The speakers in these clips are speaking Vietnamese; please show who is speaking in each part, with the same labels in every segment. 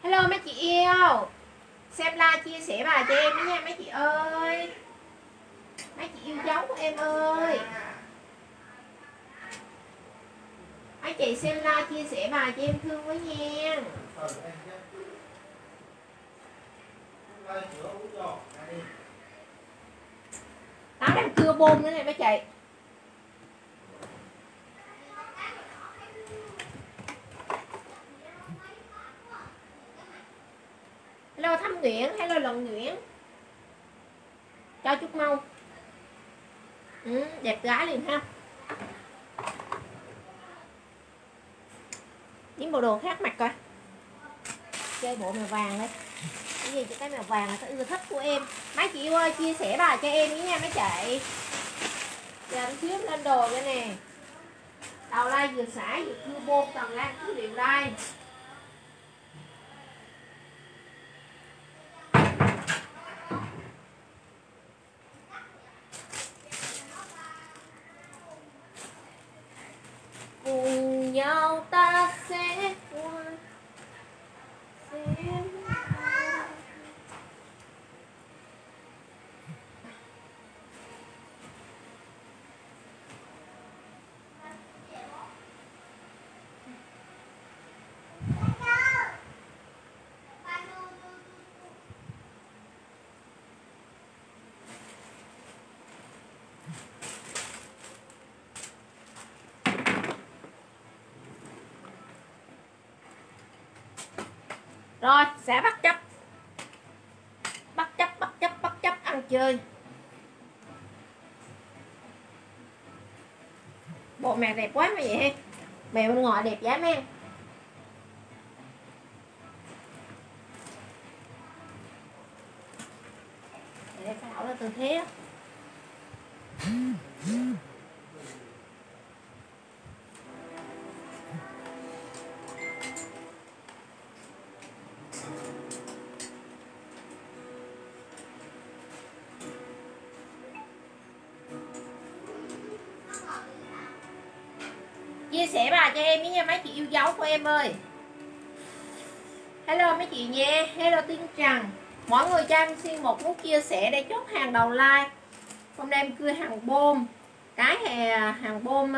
Speaker 1: Hello mấy chị yêu, xem like chia sẻ bài cho em nha mấy chị ơi. Mấy chị yêu dấu của em ơi. Mấy chị xem like chia sẻ bài cho em thương với nha. Táo đang cưa bôn nữa nè mấy chị. Hello Thâm Nguyễn, hello Lần Nguyễn. Cho chút mau. Đẹp gái liền ha. Những bộ đồ khác mặc coi. Chơi bộ màu vàng đây. Cái gì cho cái màu vàng là cái ưa thích của em. Mấy chị yêu ơi chia sẻ bài cho em nha mấy chị. Giờ em xíu lên đồ cho nè. Đầu lai vừa xả vừa cưa bôn toàn lan cứ đều đây. Cùng nhau ta sẽ qua rồi sẽ bắt chấp ăn chơi. Bộ mẹ đẹp quá mà vậy ha, mẹ bên ngoài đẹp dám em. Để phải đảo ra tư thế. Chia sẻ bài cho em nha mấy chị yêu dấu của em ơi. Hello mấy chị nha. Hello Tiên Trần. Mỗi người cho em xin một nút chia sẻ để chốt hàng đầu like. Hôm nay em cưa hàng bôm. Cái hàng bôm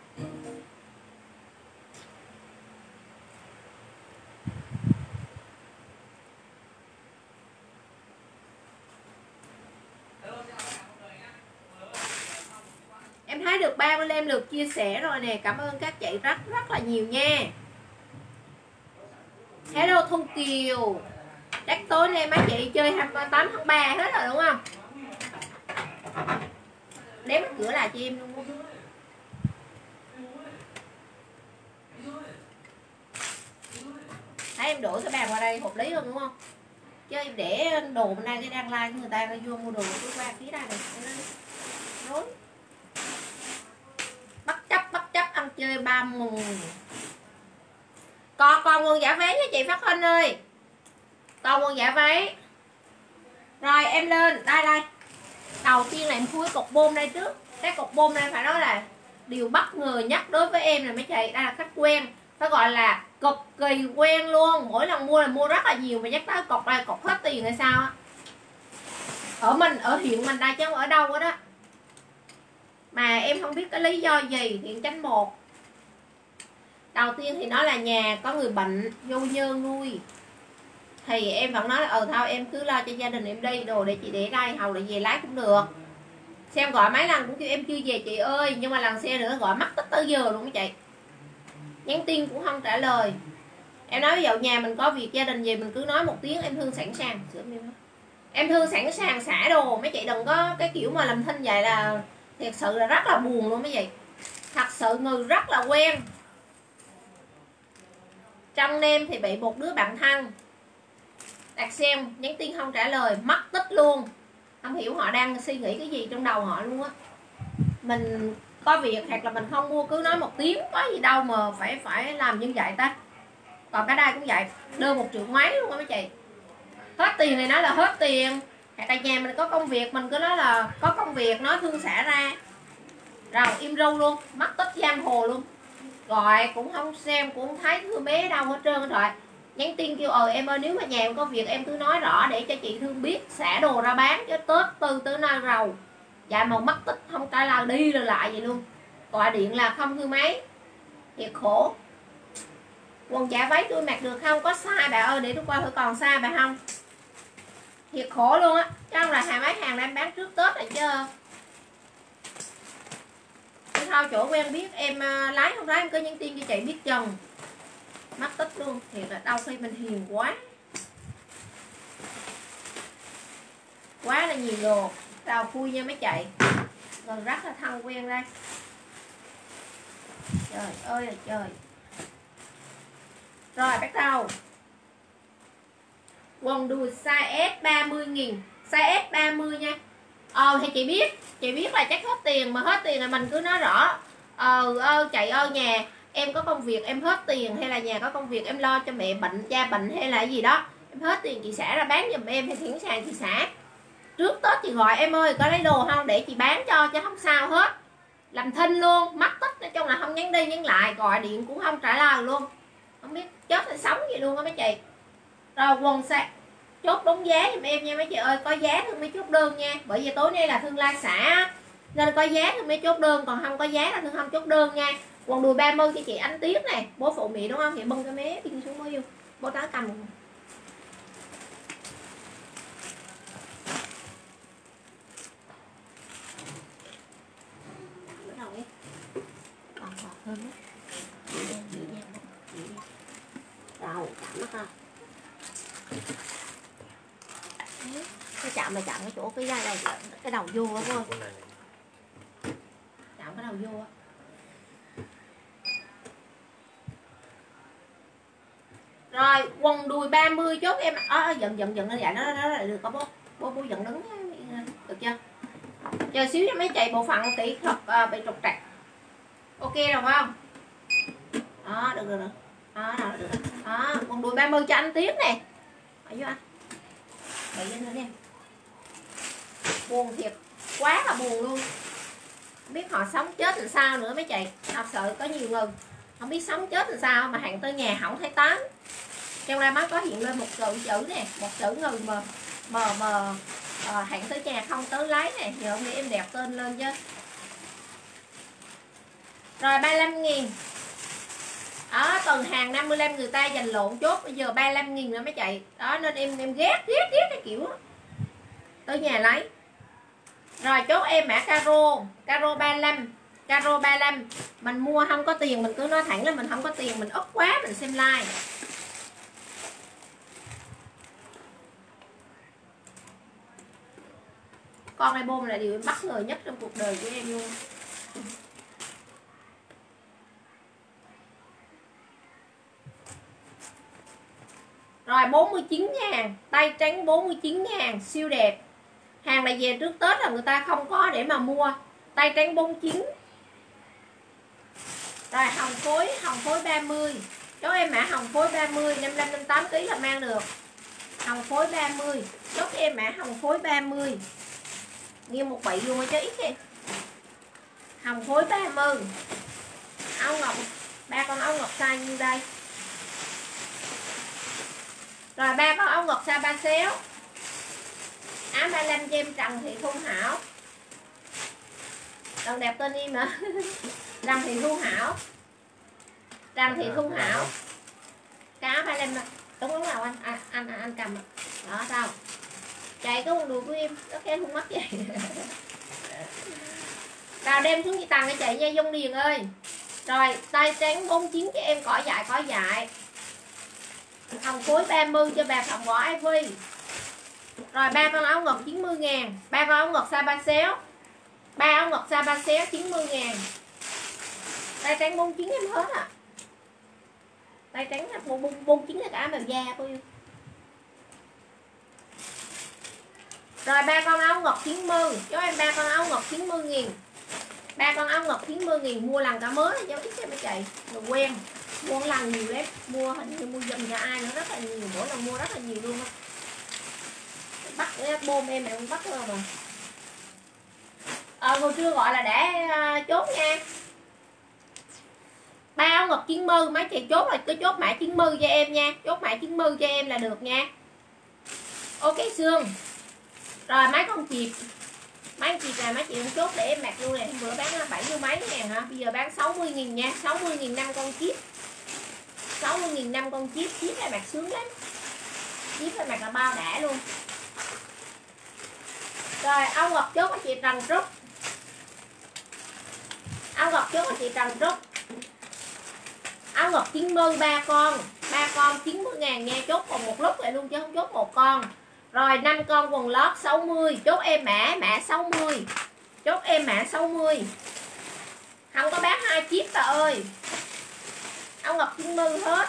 Speaker 1: em thấy được 35 lượt chia sẻ rồi nè. Cảm ơn các chị rất là nhiều nha. Hello Thu Kiều. Chắc tối nay mấy chị chơi 28 tháng 3 hết rồi đúng không? Đếm cửa lại cho em luôn. Thấy em đổi cái bàn qua đây hợp lý hơn đúng không? Chứ em để đồ bên đây cái đang like người ta vô mua đồ cứ qua phía đây này. Rối. Bắt chấp ăn chơi ba mùa. Còn nguồn giả váy nha chị Phát Huynh ơi. Còn nguồn giả váy. Rồi em lên. Đây. Đầu tiên là em khui cục bôm đây trước. Cái cục bôm này phải nói là điều bất ngờ nhất đối với em là mấy chị. Đây là khách quen. Phải gọi là cực kỳ quen luôn. Mỗi lần mua là mua rất là nhiều. Mà nhắc tới cục này cục hết tiền hay sao á. Ở huyện mình đây chứ không ở đâu hết đó. Mà em không biết cái lý do gì. Thiện Chánh 1. Đầu tiên thì nó là nhà có người bệnh vô nhơn nuôi. Thì em vẫn nói là thôi em cứ lo cho gia đình em đi. Đồ để chị để đây, hầu để về lái cũng được. Xem gọi mấy lần cũng kêu em chưa về chị ơi. Nhưng mà lần xe nữa gọi mắc tích tới giờ luôn mấy chị. Nhắn tin cũng không trả lời. Em nói ví dụ nhà mình có việc gia đình gì mình cứ nói một tiếng em Thương sẵn sàng. Em Thương sẵn sàng xả đồ. Mấy chị đừng có cái kiểu mà làm thinh vậy là thiệt sự là rất là buồn luôn mấy chị. Thật sự người rất là quen. Trong đêm thì bị một đứa bạn thân đặt xem nhắn tin không trả lời, mất tích luôn. Không hiểu họ đang suy nghĩ cái gì trong đầu họ luôn á. Mình có việc hoặc là mình không mua cứ nói một tiếng, có gì đâu mà phải làm như vậy ta. Còn cái đây cũng vậy, đưa 1 triệu mấy luôn á mấy chị. Hết tiền thì nói là hết tiền. Hoặc là nhà mình có công việc mình cứ nói là có công việc, nói Thương xả ra. Rồi im ru luôn, mất tích giang hồ luôn. Gọi cũng không xem, cũng không thấy Thương bé đâu hết trơn rồi. nhắn tin kêu em ơi nếu mà nhà em có việc em cứ nói rõ để cho chị Thương biết xả đồ ra bán, chứ Tết từ tới nay rầu dạ mà mất tích không trả lời đi rồi lại vậy luôn, gọi điện là không thư máy, thiệt khổ. Quần chả váy tôi mặc được không? Có size bà ơi, để tôi coi thử còn size bà không. Thiệt khổ luôn á, chứ không là mấy hàng em bán trước Tết rồi chứ. Tôi thôi chỗ quen biết em lái không lái em cứ nhắn tin cho chị biết chừng. Mất tích luôn, thiệt là đau khi mình hiền quá. Quá là nhiều đồ, đau khui nha mấy chị. Rồi rất là thân quen đây. Trời ơi là trời. Rồi bắt đầu. Quần đùi size S 30.000, size S 30 nha. Thì chị biết là chắc hết tiền, mà hết tiền là mình cứ nói rõ. Chị ơi nhà em có công việc em hết tiền, hay là nhà có công việc em lo cho mẹ bệnh, cha bệnh hay là gì đó, em hết tiền chị xả ra bán giùm em, hay sẵn sàng chị xả. Trước Tết chị gọi em ơi có lấy đồ không để chị bán cho, chứ không sao hết. Làm thinh luôn, mất tích, nói chung là không nhắn đi nhắn lại, gọi điện cũng không trả lời luôn, không biết chết hay sống gì luôn á mấy chị. Rồi quần size chốt đúng giá giùm em nha mấy chị ơi, có giá thì mới chốt đơn nha, bởi vì tối nay là Thương la xả nên có giá thì mới chốt đơn, còn không có giá là Thương không chốt đơn nha. Quần đùi 30 cho chị Ánh Tuyết này, bố phụ mị đúng không, thì bưng cái mé đi xuống bao nhiêu bố tá cầm. Còn ngọt hơn đó. Đâu chạm mắt không, cái chạm mà chạm cái chỗ cái dây này, cái đầu vô á thôi, chạm cái đầu vô á. Rồi quần đùi 30 chốt em giận nó dạ nó lại được có bố giận đứng được chưa? Chờ xíu cho mấy chạy bộ phận kỹ thuật bị trục trặc. Ok rồi phải không? Đó được. Đó được. Đó quần đùi 30 cho anh Tiến nè. Ở vô anh. Đẩy lên nữa em. Buồn thiệt, quá là buồn luôn. Không biết họ sống chết làm sao nữa mấy chị. Thật sự có nhiều người không biết sống chết làm sao mà hàng tới nhà không thấy tám. Trong đây mới có hiện lên một chữ nè, một chữ người mà hạn tới nhà không tới lấy nè, giờ hôm nay em đẹp tên lên chứ. Rồi 35.000. Đó, tuần hàng 55 người ta giành lộn chốt, bây giờ 35.000 nữa mấy chị. Đó nên em ghét cái kiểu đó. Tới nhà lấy. Rồi chốt em mã caro 35. Caro 35. Mình mua không có tiền mình cứ nói thẳng là mình không có tiền, mình ức quá mình xem like. Con này bom là điều em bất ngờ nhất trong cuộc đời của em luôn. Rồi 49.000, tay trắng 49.000, siêu đẹp. Hàng này về trước Tết là người ta không có để mà mua. Tay trắng 49. Rồi hồng phối 30. Chốt em mã hồng phối 30, 55-58 kg là mang được. Hồng phối 30. Chốt em mã hồng phối 30. Nghiêng một bị luôn chứ ít em. Hồng phối 30. Áo ngọc, 3 con áo ngọc size như đây. Rồi 3 con áo ngọc size 3 xéo. Áo 35 cho em Trần Thị Thu Hảo. Còn đẹp tên em hả? Trần Thị Thu Hảo. Trần Thị Thu Hảo. Cái áo 35 đúng nào anh cầm. Đó sao? Chạy cái quần đùi của em, nó kém không mất vậy. Vào đem xuống chị Tằng cái chạy nha Dung Điền ơi. Rồi tay trắng 49 cho em cỏ dại. Hồng phối 30 cho bà Phạm Võ Ivy. Rồi 3 con áo ngọc 90.000. 3 con áo ngọc size 3 xéo. 3 áo ngọc size 3 xéo 90.000. Tay trắng 49 em hết à. Tay trắng 49 là cả màu da của em. Rồi 3 con áo ngọc 90. Cho em 3 con áo ngọc 90.000. 3 con áo ngọc 90.000 mua lần cả mới cho ít cho mấy chị. Người quen. Mua lần nhiều lắm. Mua hình như mua dùm cho ai nữa rất là nhiều. Mỗi lần mua rất là nhiều luôn á. Bắt bôm em cũng bắt luôn rồi. Hồi trưa gọi là đã chốt nha. 3 áo ngực 90, mấy chị chốt là cứ chốt mã 90 cho em nha, chốt mã 90 cho em là được nha. Ok Sương. Rồi mấy con chịp, mấy con chịp này mấy chị cũng chốt để em mặc luôn này. Hôm bữa bán 70 mấy ngàn hả, bây giờ bán 60.000 nha, 60.000 5 con chip, 60.000 5 con chip. Chip này mặc sướng lắm, chip này mặc là bao đã luôn. Rồi áo ngực chốt của chị Trần Trúc, áo ngực chốt của chị Trần Trúc, áo ngực 90 3 con 90.000 nha, chốt còn một lúc lại luôn chứ không chốt một con. Rồi 5 con quần lót 60, chốt em mã 60, chốt em mã 60. Không có bán 2 chip bà ơi, áo ngực 90 hết.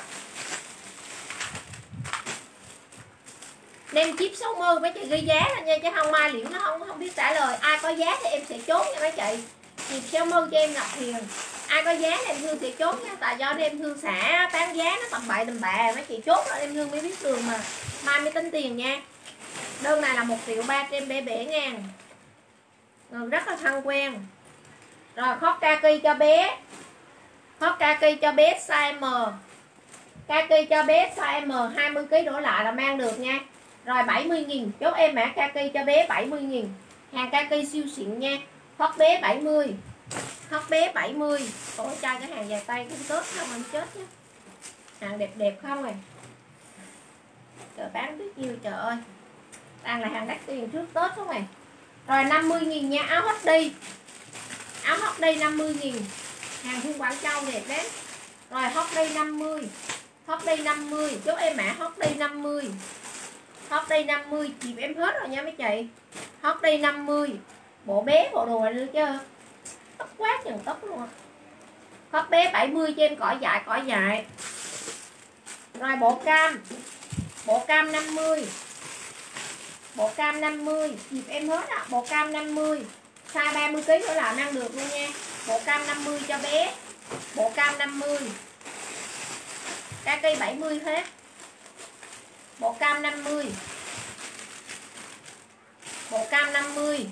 Speaker 1: Đem chip 60 mấy chị ghi giá lên nha, chứ không ai liễu nó không biết trả lời. Ai có giá thì em sẽ chốt nha mấy chị. Chip 60 cho em Ngọc Hiền. Ai có giá thì em Thương sẽ chốt nha, tại do em Thương xả bán giá nó tầm bậy tầm bạ, mấy chị chốt rồi em Thương mới biết đường mà mai mới tính tiền nha. Đơn này là 1.377.000, rất là thân quen. Rồi khoác kaki cho bé, khoác kaki cho bé size M, kaki cho bé size M 20kg đổ lại là mang được nha. Rồi 70.000, chốt em mã kaki cho bé 70.000, hàng kaki siêu xịn nha. Khoác bé 70, khoác bé 70. Ôi trai cái hàng dài tay cũng tốt không anh chết nhé, hàng đẹp đẹp không rồi. Trời bán biết nhiêu trời ơi, đang là hàng đắt tiền trước Tết không này. Rồi 50.000 nha, áo hot đi, áo hot đi 50.000, hàng Thương Quảng Châu đẹp đấy. Rồi hot đi 50, hot đi 50, chốt em mã hot đi 50, hot đi 50. Chịp em hết rồi nha mấy chị, hot đi 50. Bộ bé bộ đồ nữa chứ, tóc quá chừng tóc luôn. Hot bé 70 cho em cỏ dại. Rồi bộ cam 50, bộ cam 50, chịp em hết á, bộ cam 50, size 30kg nữa là mang được luôn nha. Bộ cam 50 cho bé, bộ cam 50, kaki 70 hết. Bộ cam 50, bộ cam 50.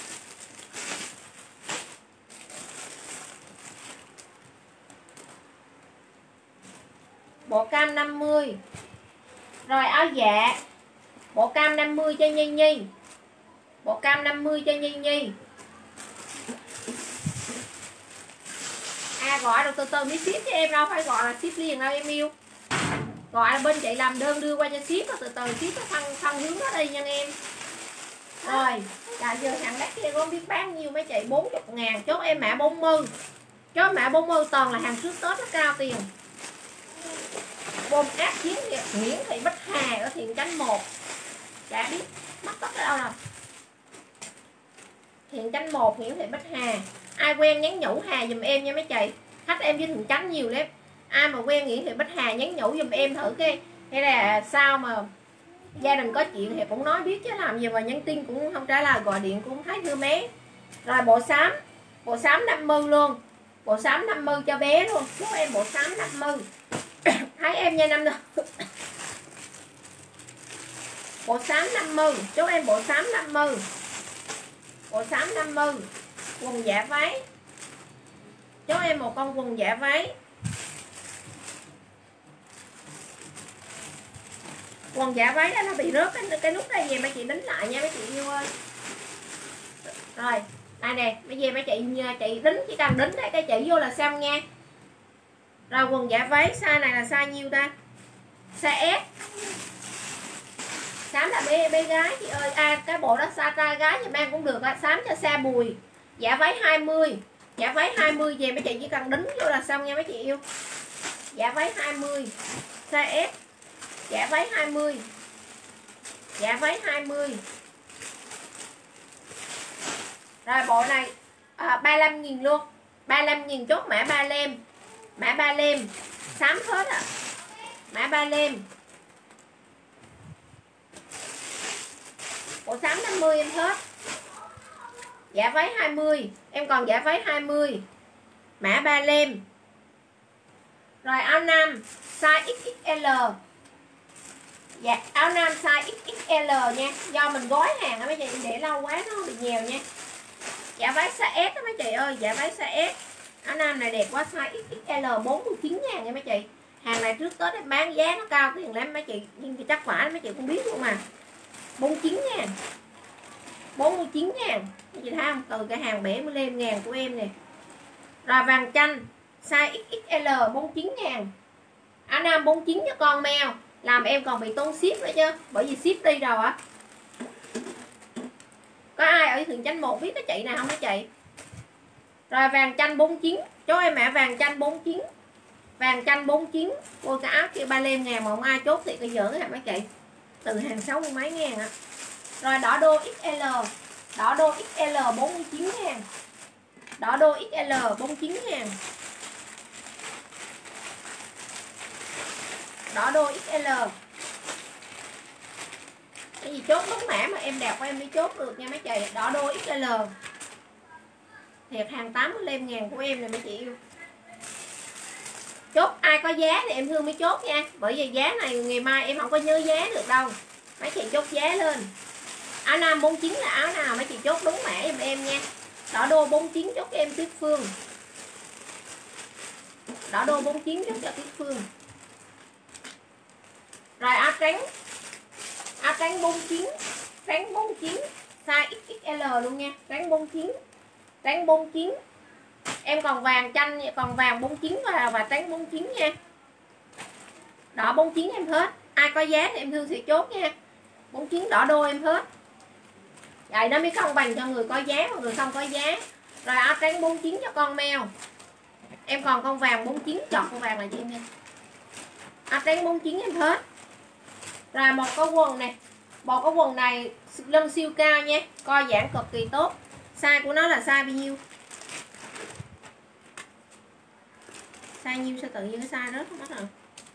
Speaker 1: Bộ cam 50. Rồi áo dạ, bộ cam 50 cho Nhi, bộ cam 50 cho Nhi. Gọi được từ từ mới ship cho em, đâu phải gọi là ship liền đâu em yêu. Gọi là bên chị làm đơn đưa qua cho ship, từ từ ship nó phân hướng đó đi nha em. Rồi là giờ hàng đắt kia không biết bán nhiêu mấy chị, 40.000, chốt em mã 40, chốt mã 40. Toàn là hàng trước Tết nó cao tiền. Bom áp chiến Nguyễn Thị Bích Hà ở Thiện Chánh 1, chả biết mất tất ở đâu rồi. Thiện Chánh 1 Nguyễn Thị Bích Hà. Ai quen nhắn nhủ Hà dùm em nha mấy chị, khách em với Thiện Chánh nhiều lắm. Ai mà quen Nguyễn Thị Bích Hà nhắn nhủ dùm em thử cái, hay là sao mà gia đình có chuyện thì cũng nói biết chứ làm gì mà nhắn tin cũng không trả lời, gọi điện cũng thấy thưa mé. Rồi bộ xám 50 luôn, bộ xám 50 cho bé luôn, chúc em bộ xám 50. Thấy em nha 50. Bộ xám 50, chúc em bộ xám 50, bộ xám 50. Quần dạ váy, chốt em một con quần dạ váy, quần dạ váy đó nó bị rớt cái nút đây về mấy chị đính lại nha mấy chị yêu ơi. Rồi đây nè, bây giờ mấy chị đính, chỉ cần đính đây cái chỉ vô là xong nha. Rồi quần dạ váy size này là size nhiêu ta, size S. Xám là bé gái chị ơi, cái bộ đó size trai gái thì mang cũng được á, xám cho xa bùi. Dạ váy 20, dạ váy 20 về mấy chị chỉ cần đính vô là xong nha mấy chị yêu. Dạ váy 20 size S, dạ váy 20, dạ váy 20. Rồi bộ này 35.000 luôn, 35.000 chốt mã 35, mã 35 xám hết à, mã 35. Bộ xám 50 em hết. Dạ váy 20, em còn dạ váy 20, mã 35. Rồi áo nam size XXL. Dạ áo nam size XXL nha, do mình gói hàng đó mấy chị, để lâu quá nó bị nhèo nha. Dạ váy size S đó mấy chị ơi, dạ váy size S. Áo nam này đẹp quá, size XXL 49.000 nha mấy chị. Hàng này trước Tết em bán giá nó cao tiền lắm mấy chị, nhưng chắc quả mấy chị cũng biết luôn mà. 49.000, 49.000 mấy chị thấy không, từ cái hàng 75.000 của em nè. Rồi vàng chanh size XXL 49.000. Áo nam 49 cho con mèo, làm em còn bị tốn ship nữa chứ, bởi vì ship đi rồi á. Có ai ở Thường Chánh 1 biết cái chị nào không mấy chị? Rồi vàng chanh 49, chốt em mã vàng chanh 49. Vàng chanh 49. Ôi cái áo kia 35.000 mà không ai chốt thì cái giỡn hả mấy chị. Từ hàng 60 mấy ngàn á. Rồi đỏ đô XL. Đỏ đô XL 49.000. Đỏ đô XL 49.000. Đỏ đô XL. Cái gì chốt đúng mã mà em đẹp của em đi chốt được nha mấy chị. Đỏ đô XL. Thiệt hàng 85.000 của em này mấy chị yêu. Chốt ai có giá thì em Thương mới chốt nha. Bởi vì giá này ngày mai em không có nhớ giá được đâu. Mấy chị chốt giá lên. Áo nam 49 là áo nào mấy chị chốt đúng mã giùm em nha. Đỏ đô 49 chốt cho em Tuyết Phương. Đỏ đô 49 chốt cho Tuyết Phương. Rồi áo trắng. Áo trắng 49. Trắng 49 size XXL luôn nha. Trắng 49. Trắng 49. Em còn vàng chanh, còn vàng 49 và trắng 49 nha. Đỏ 49 em hết. Ai có giá thì em Thương sẽ chốt nha. 49 đỏ đô em hết. Vậy nó mới không bằng cho người có giá và người không có giá. Rồi áo trắng 49 cho con mèo. Em còn con vàng 49, chọn con vàng là chị em nha. Áo trắng 49 em hết. Rồi một cái quần này. Một cái quần này lưng siêu cao nha, co giãn cực kỳ tốt. Size của nó là size bao nhiêu? Size nhiêu sao tự nhiên cái size rớt không mất rồi.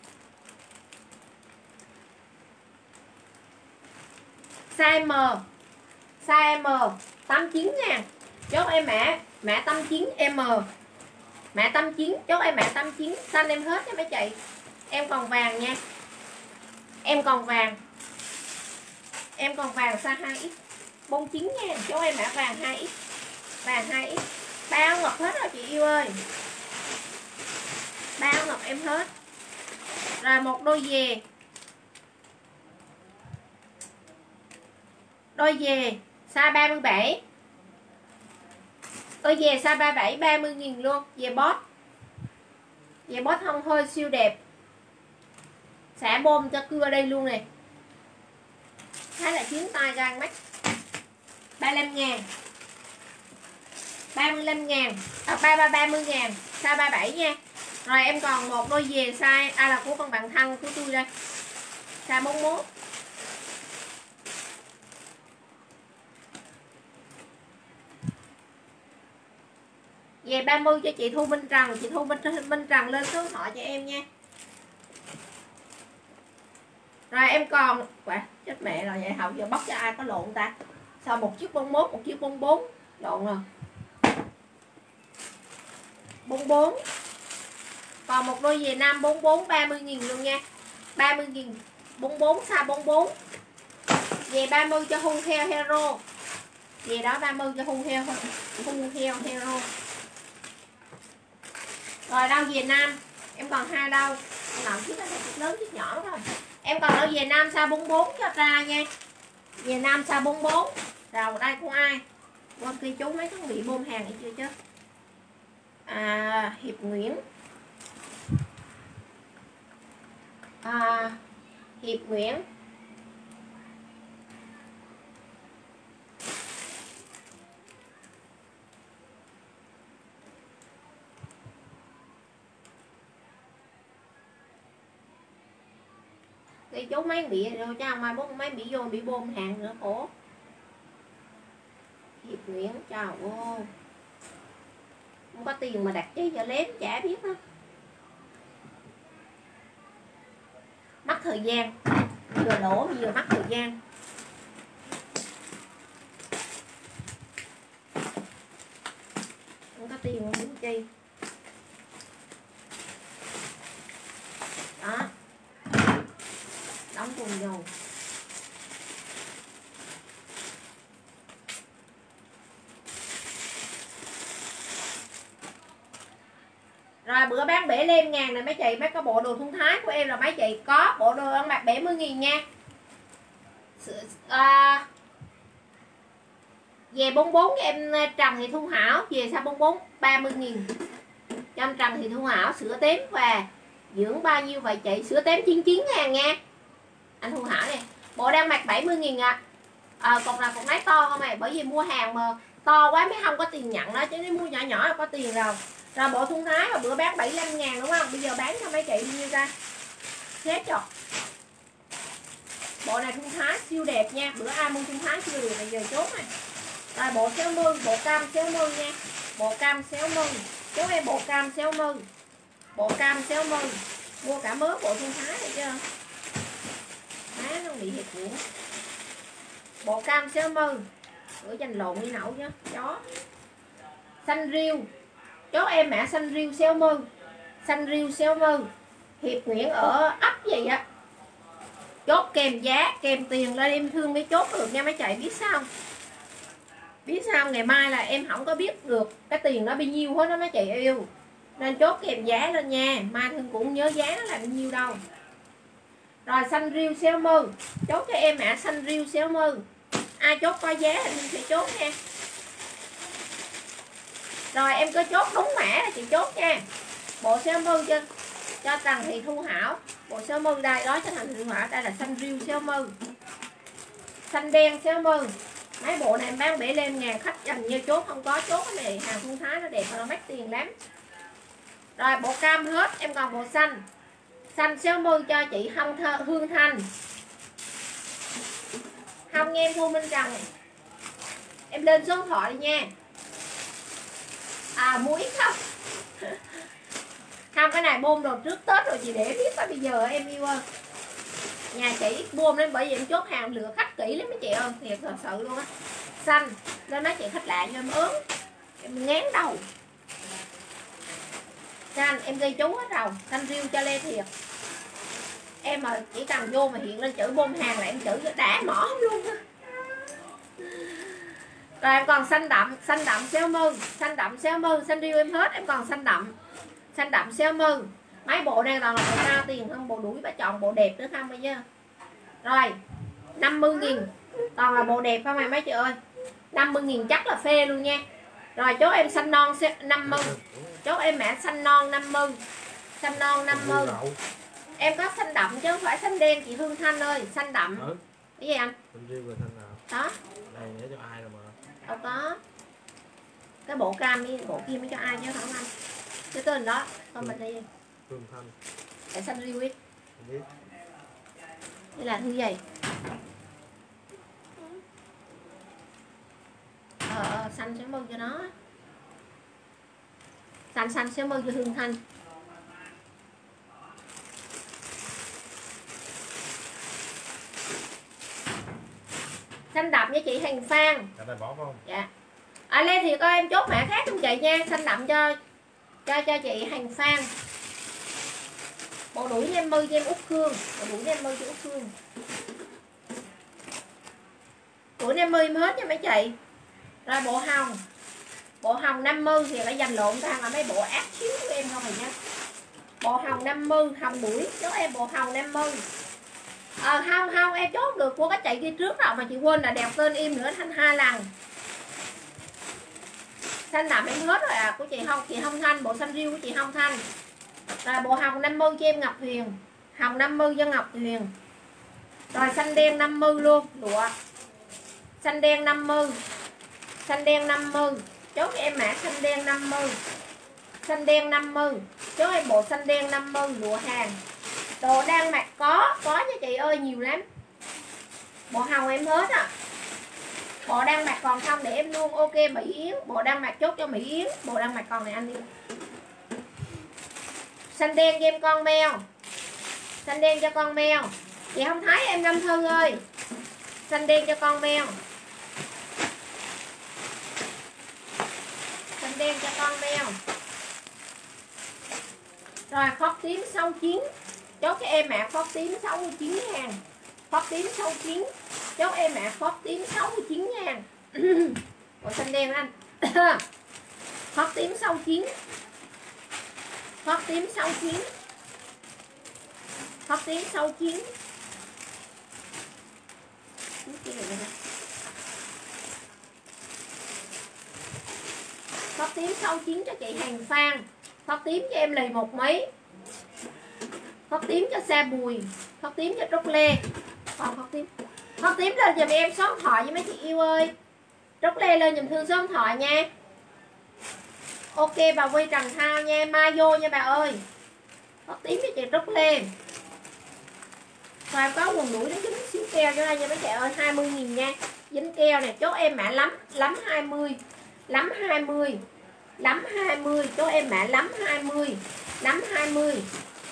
Speaker 1: Size M. Size M 89.000. Chốt em mã 89M. Mã 89 chốt em mã 89. Xanh em hết nha mấy chị. Em còn vàng nha. Em còn vàng. Em còn vàng size 2X 49.000. Chốt em mã vàng 2X. Vàng 2X. Bao ngọc hết rồi chị yêu ơi. Bao ngọc em hết. Rồi một đôi về. Đôi về size 37. Đôi về size 37 30.000 luôn. Về boss. Về boss hông hơi siêu đẹp. Xả bom cho cưa đây luôn nè. Thấy là chuyến tay gan mắt. 35.000. 35.000. 30.000. Size 37 nha. Rồi em còn một đôi về size là của con bạn thân của tôi đây. Size 41. Về 30 cho chị Thu Minh Trần. Chị Thu Minh Trần lên số điện thoại cho em nha. Rồi em còn chết mẹ rồi, vậy học giờ bóc cho ai có lộn ta. Sao một chiếc 41, một chiếc 44 lộn rồi. 44. Còn một đôi về nam 44 30.000 luôn nha. 30.000 44 size 44. Về 30 cho Hu Heo Hero. Về đó 30 cho Hu Heo Hero. Rồi đâu về nam em còn hai đâu. Làm chiếc lớn chiếc nhỏ rồi. Em còn đâu về nam size 44 cho ra nha. Về nam size 44. Rồi đây của ai? Qua kia chú mấy thằng bị bơm hàng hay chưa chứ? Hiệp Nguyễn. Hiệp Nguyễn. Cái chú mấy bị đâu chứ mai bố mấy bị vô bị bơm hàng nữa khổ. Hiệp Nguyễn trời ơi. Không có tiền mà đặt chứ cho lém chả biết đó. Mất thời gian. Vừa lỗ vừa mất thời gian. Không có tiền mà muốn chi. Đó. Đóng quần dầu. bữa bán 75.000 này mấy chị, mấy cái bộ đồ thun thái của em là mấy chị có bộ đồ ăn mặc 70.000 nha. Về 44 cho em Trần Thị Thu Hảo, về sao 44 30.000 cho em Trần Thị Thu Hảo, sữa tím và dưỡng bao nhiêu vậy chị? Sữa tím 99.000 nha anh Thu Hảo này. Bộ đang mặc 70.000 ạ. Cục nào cục nấy to không mày, bởi vì mua hàng mà to quá mới không có tiền nhận đó, chứ nếu mua nhỏ nhỏ là có tiền rồi. Rồi bộ thun thái mà bữa bán 75.000 đúng không? Bây giờ bán cho mấy chị bao nhiêu ta? Hết rồi. Bộ này thun thái siêu đẹp nha, bữa ai mua thun thái siêu đẹp bây giờ chốt này. Rồi bộ xéo mư, bộ cam xéo mư nha. Bộ cam xéo mư. Chú em bộ cam xéo mư. Bộ cam xéo mư. Mua cả mớ bộ thun thái này chứ. Má nó bị hiệp của. Bộ cam xéo mư. Bữa dành lộn đi nậu chứ. Chó. Xanh riêu. Chốt em mã xanh riêu xéo mư. Xanh riêu xéo mư. Hiệp Nguyễn ở ấp gì á. Chốt kèm giá, kèm tiền lên em thương mới chốt được nha mấy chị, biết sao? Biết sao ngày mai là em không có biết được cái tiền nó bao nhiêu hết đó mấy chị yêu. Nên chốt kèm giá lên nha, mai thương cũng nhớ giá nó là bao nhiêu đâu. Rồi xanh riêu xéo mư. Chốt cho em ạ, xanh riêu xéo mư. Ai chốt có giá thì sẽ chốt nha. Rồi em có chốt đúng mã là chị chốt nha. Bộ xéo mư cho Trần Thị Thu Hảo. Bộ xéo mư đây đó cho Trần Thị Thu Hảo. Đây là xanh riêu xéo mư. Xanh đen xéo mư. Mấy bộ này em bán 75.000, khách dành như chốt không có chốt cái này, hàng thun thái nó đẹp nó mắc tiền lắm. Rồi bộ cam hết, em còn bộ xanh. Xanh xéo mư cho chị Hương Thanh. Không nghe em Thu Minh Trần. Em lên số điện thoại đi nha. Mua ít không? Không, cái này bôm đồ trước Tết rồi chị để biết bây giờ em yêu ơi. Nhà chị ít bôm lên bởi vì em chốt hàng lựa khách kỹ lắm mấy chị ơi, thiệt thật sự luôn á. Xanh nên mấy chị khách lạ cho em ớn, em ngán đầu. Xanh em ghi chú hết rồi, xanh riêu cho Lê Thiệt. Em mà chỉ cần vô mà hiện lên chữ bôm hàng là em chữ đã mỏ luôn á. Rồi em còn xanh đậm xéo mư, xanh đậm xéo mư, xanh riêu em hết, em còn xanh đậm xéo mư. Mấy bộ này toàn là bộ cao tiền hơn, bộ đuổi bà chọn bộ đẹp nữa không bây giờ. Rồi 50.000, toàn là bộ đẹp không mày mấy chị ơi. 50.000 chắc là phê luôn nha. Rồi chốt em xanh non 50. Chốt em mã xanh non 50. Xanh non 50. Em có xanh đậm chứ không phải xanh đen chị Hương Thanh ơi, xanh đậm. Cái gì anh? Đó.
Speaker 2: Đây để cho ai rồi mà.
Speaker 1: Đâu có. Cái bộ cam đi, bộ kia mới cho ai chứ không anh. Cái tên đó, con mình đây.
Speaker 2: Hương Thanh.
Speaker 1: Để xanh riêu biết.
Speaker 2: Biết.
Speaker 1: Đây là thứ gì? Xanh xéo mư cho nó. Xanh xéo mư cho Hương Thanh. Xanh đậm với chị Hành Phan.
Speaker 2: Bỏ không?
Speaker 1: Dạ. Lê Thiệt ơi em chốt mã khác không chị nha, xanh đậm cho chị Hành Phan. Bộ đuổi em mư cho em Út Khương, bộ đuổi em mư cho Út Khương. Đuổi em mư em hết nha mấy chị. Rồi bộ hồng 50 thì phải dành lộn ra là mấy bộ ác xíu của em không rồi nha. Bộ hồng 50, hồng đuổi chốt em bộ hồng 50. Không em chốt được của các chị kia trước rồi mà chị quên là đèo tên em nữa thanh 2 lần. Xanh đậm em hết rồi của chị Hồng Thanh, bộ xanh riêu của chị Hồng Thanh. Rồi bộ hồng 50 cho em Ngọc Huyền. Hồng 50 cho Ngọc Huyền. Rồi xanh đen 50 luôn, lụa. Xanh đen 50. Xanh đen 50. Chốt em mã xanh đen 50. Xanh đen 50. Chốt em bộ xanh đen 50 lụa hàng. Đồ đang mặc có nha chị ơi, nhiều lắm. Bộ hồng em hết à. Bộ đang mặc còn không để em luôn. Ok Mỹ Yến, bộ đang mặc chốt cho Mỹ Yến. Bộ đang mặc còn này anh đi. Xanh đen cho em con mèo. Xanh đen cho con mèo. Chị không thấy em Lâm Thư ơi. Xanh đen cho con mèo. Xanh đen cho con mèo. Rồi khóc tím 69. Chốt cho em mã khóc tím 69 ngàn. Khóc tím 69. Chốt em mã khóc tím 69 ngàn. Bộ xanh đen anh. Khóc tím 69. Thoát tím 69. Thoát tím 69. Thoát tím 69 cho chị Hàng Phan. Thoát tím cho em lì một mấy. Thoát tím cho Sa Bùi. Thoát tím cho Trúc Lê. Còn thoát tím lên giùm em số điện thoại với mấy chị yêu ơi. Trúc Lê lên giùm Thương số điện thoại nha. Ok bà Quy Trần Thao nha. Mai vô nha bà ơi. Thoát tím cho chị Trúc Lê. Rồi có quần đuổi nó dính xíu keo cho đây nha mấy chị ơi. 20.000 nha. Dính keo này chốt em mã lắm 20. Lắm 20. Lắm 20. Chốt em mã lắm 20. Lắm 20.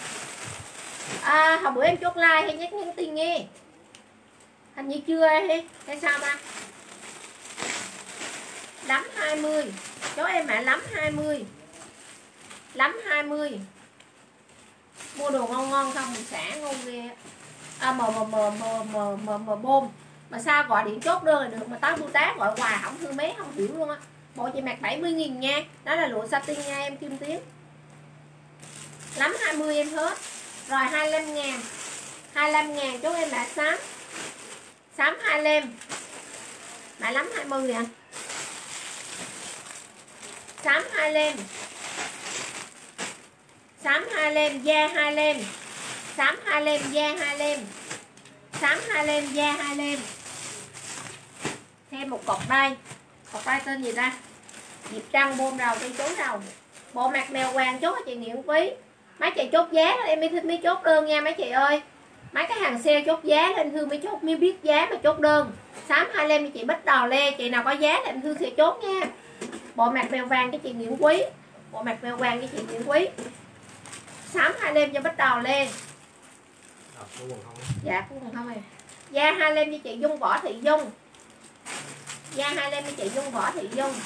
Speaker 1: Hồi bữa em chốt like hay nhắc nhắn tin nghe. Hình như chưa hay sao ta. Lắm 20. Chốt em mã lắm 20. Lắm 20. Mua đồ ngon ngon không mình xả ngon ghê. Bôm. Mà sao gọi điện chốt đơn là được mà tao bưu tá gọi hoài không thương mấy không hiểu luôn á. Bộ chị mặc 70.000 nha. Đó là lụa satin nha em Kim Tiến. Lắm 20 em hết. Rồi 25.000. 25.000 chốt em đã xám. Xám 25. Mã lắm 20 nè. Xám 25. Xám 25 da 25. Xám 25 da 25. Xám 25 da 25. Thêm một cọc đây. Cọc đây tên gì ta? Diệp Trăng bôm đầu cây chối đầu. Bộ mặt mèo hoàng chốt cho chị Nguyễn Quý. Mấy chị chốt giá em mới chốt đơn nha mấy chị ơi. Mấy cái hàng sale chốt giá lên Thư mới chốt, mới biết giá mà chốt đơn. Xám 25 cho chị Bích Đò Lê. Chị nào có giá là em Thư sẽ chốt nha. Bộ mặt mèo vàng cho chị Nguyễn Quý. Bộ mặt mèo vàng cho chị Nguyễn Quý. Xám 25 cho Bích Đò Lê. Dạ cũng còn không à. Da 25 cho chị Dung Võ Thị Dung. Da 25 cho chị Dung Võ Thị Dung.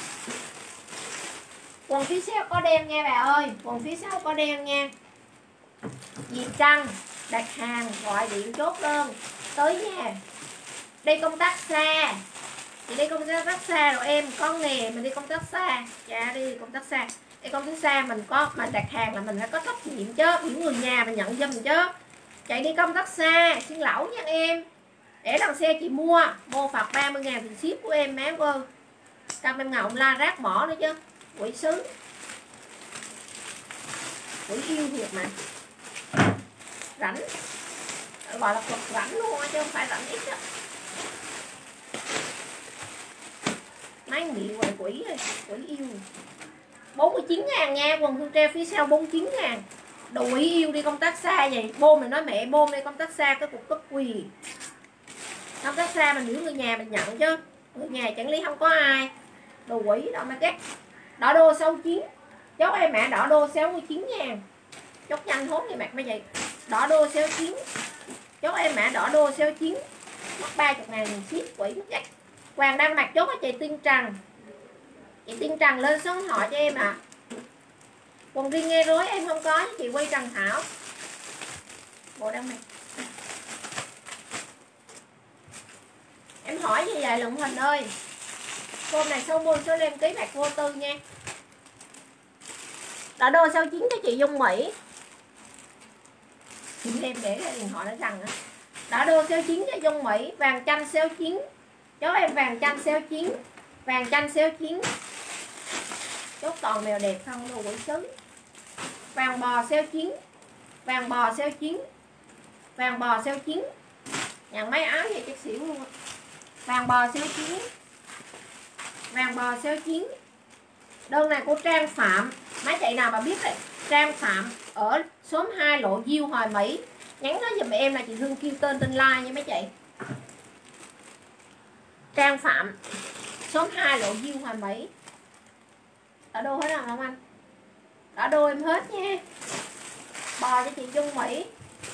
Speaker 1: Quần phía sau có đen nha bà ơi. Quần phía sau có đen nha. Diệp Trăng đặt hàng gọi điện chốt đơn tới nha. Đi công tác xa. Chị đi công tác xa rồi em có nghề mình đi công tác xa. Dạ đi công tác xa. Đi công tác xa mình có mà đặt hàng là mình phải có trách nhiệm chứ. Những người nhà mình nhận giùm chứ. Chạy đi công tác xa xin lỗi nha em. Để lần xe chị mua phạt 30.000 tiền ship của em má ơi. Cầm em ngọng la rác mỏ nữa chứ. Quỷ sứ. Quỷ yêu thiệt mà. Rảnh. Gọi là cực rảnh luôn chứ không phải rảnh ít đó. Mấy nghị hoài quỷ rồi. Quỷ yêu. 49.000 nha. Quần Hương treo phía sau 49.000. Đồ quỷ yêu đi công tác xa vậy. Bô mình nói mẹ bô đi công tác xa cái cục cấp quỳ. Công tác xa mình giữ người nhà mình nhận chứ. Người nhà chẳng lý không có ai. Đồ quỷ đâu mà chắc. Đỏ đô 69. Chốt em mẹ đỏ đô 69.000. Chốt nhanh hốt đi mặt mấy vậy. Đỏ đô 69. Chốt em mẹ đỏ đô 69. Mất 30.000 ship quỷ mất chắc. Hoàng đang mặc chốt cho chị Tiên Trần. Chị Tiên Trần lên số điện thoại cho em ạ. Quần riêng nghe rối em không có chị Quy Trần Thảo. Bộ đang mặc. Em hỏi như vậy Lụng Hình ơi. Cô này số mua số lem ký bạc vô tư nha. Đỏ đô 69 cho chị Dung Mỹ. Em để cái điện thoại nó rằng á. Đỏ đô 69 cho Dung Mỹ. Vàng chanh 69. Chốt em vàng chanh 69. Vàng chanh 69. Chốt toàn mèo đẹp không đồ quỷ sứ. Vàng bò 69. Vàng bò 69. Vàng bò 69. Nhận mấy áo vậy chắc xỉu luôn. Vàng bò 69. Vàng bò 69. Đơn này của Trang Phạm. Mấy chị nào mà biết đấy. Trang Phạm ở xóm 2 Lộ Diêu Hoài Mỹ. Nhắn nói giùm em là chị Hương kêu tên like nha mấy chị. Trang Phạm xóm 2 Lộ Diêu Hoài Mỹ. Đỏ đô hết rồi không anh? Đỏ đô em hết nha. Bò cho chị Dung Mỹ.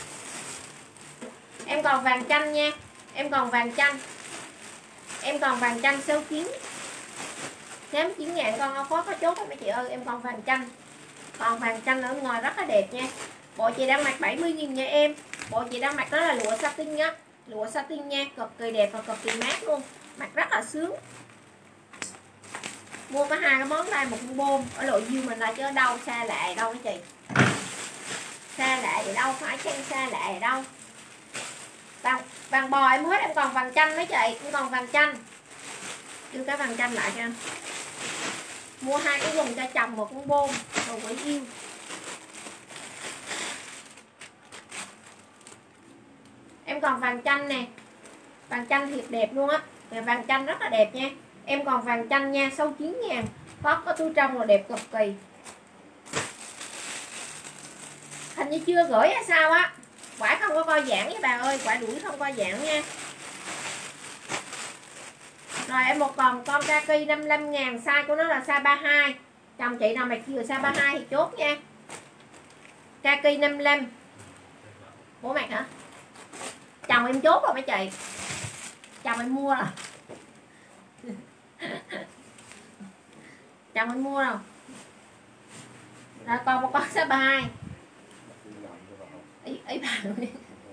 Speaker 1: Em còn vàng chanh nha. Em còn vàng chanh. Em còn vàng chanh 69. 9.000 con áo phó có chốt mấy chị ơi. Em còn vàng chanh. Còn vàng chanh ở ngoài rất là đẹp nha. Bộ chị đang mặc 70.000 nha em. Bộ chị đang mặc đó là lụa satin á. Lụa satin nha. Cực kỳ đẹp và cực kỳ mát luôn. Mặc rất là sướng. Mua có 2 cái món đây, một con bôm ở lộ dư mình là chứ ở đâu xa lạ đâu cái chị. Xa lạ vậy đâu, phải chăng xa lạ vậy đâu. Vàng bò em hết, em còn vàng chanh mấy chị, em còn vàng chanh. Đưa cái vàng chanh lại cho em. Mua 2 cái quần cho chồng, một con bôm, đồ quỷ yêu. Em còn vàng chanh nè. Vàng chanh thiệt đẹp luôn á. Vàng chanh rất là đẹp nha. Em còn vàng chanh nha, 69.000. Có túi trong là đẹp cực kỳ. Hình như chưa gửi hay sao á. Quả không có coi giảng với bà ơi, quả đuổi không coi giảng nha. Rồi em một còn con kaki 55.000, size của nó là size 32. Chồng chị nào mà kêu size 32 thì chốt nha. Kaki 55. Bố mẹ hả? Chồng em chốt rồi mấy chị. Chồng em mua rồi. Chồng em mua rồi. Rồi còn một con size 32. Ý bà luôn.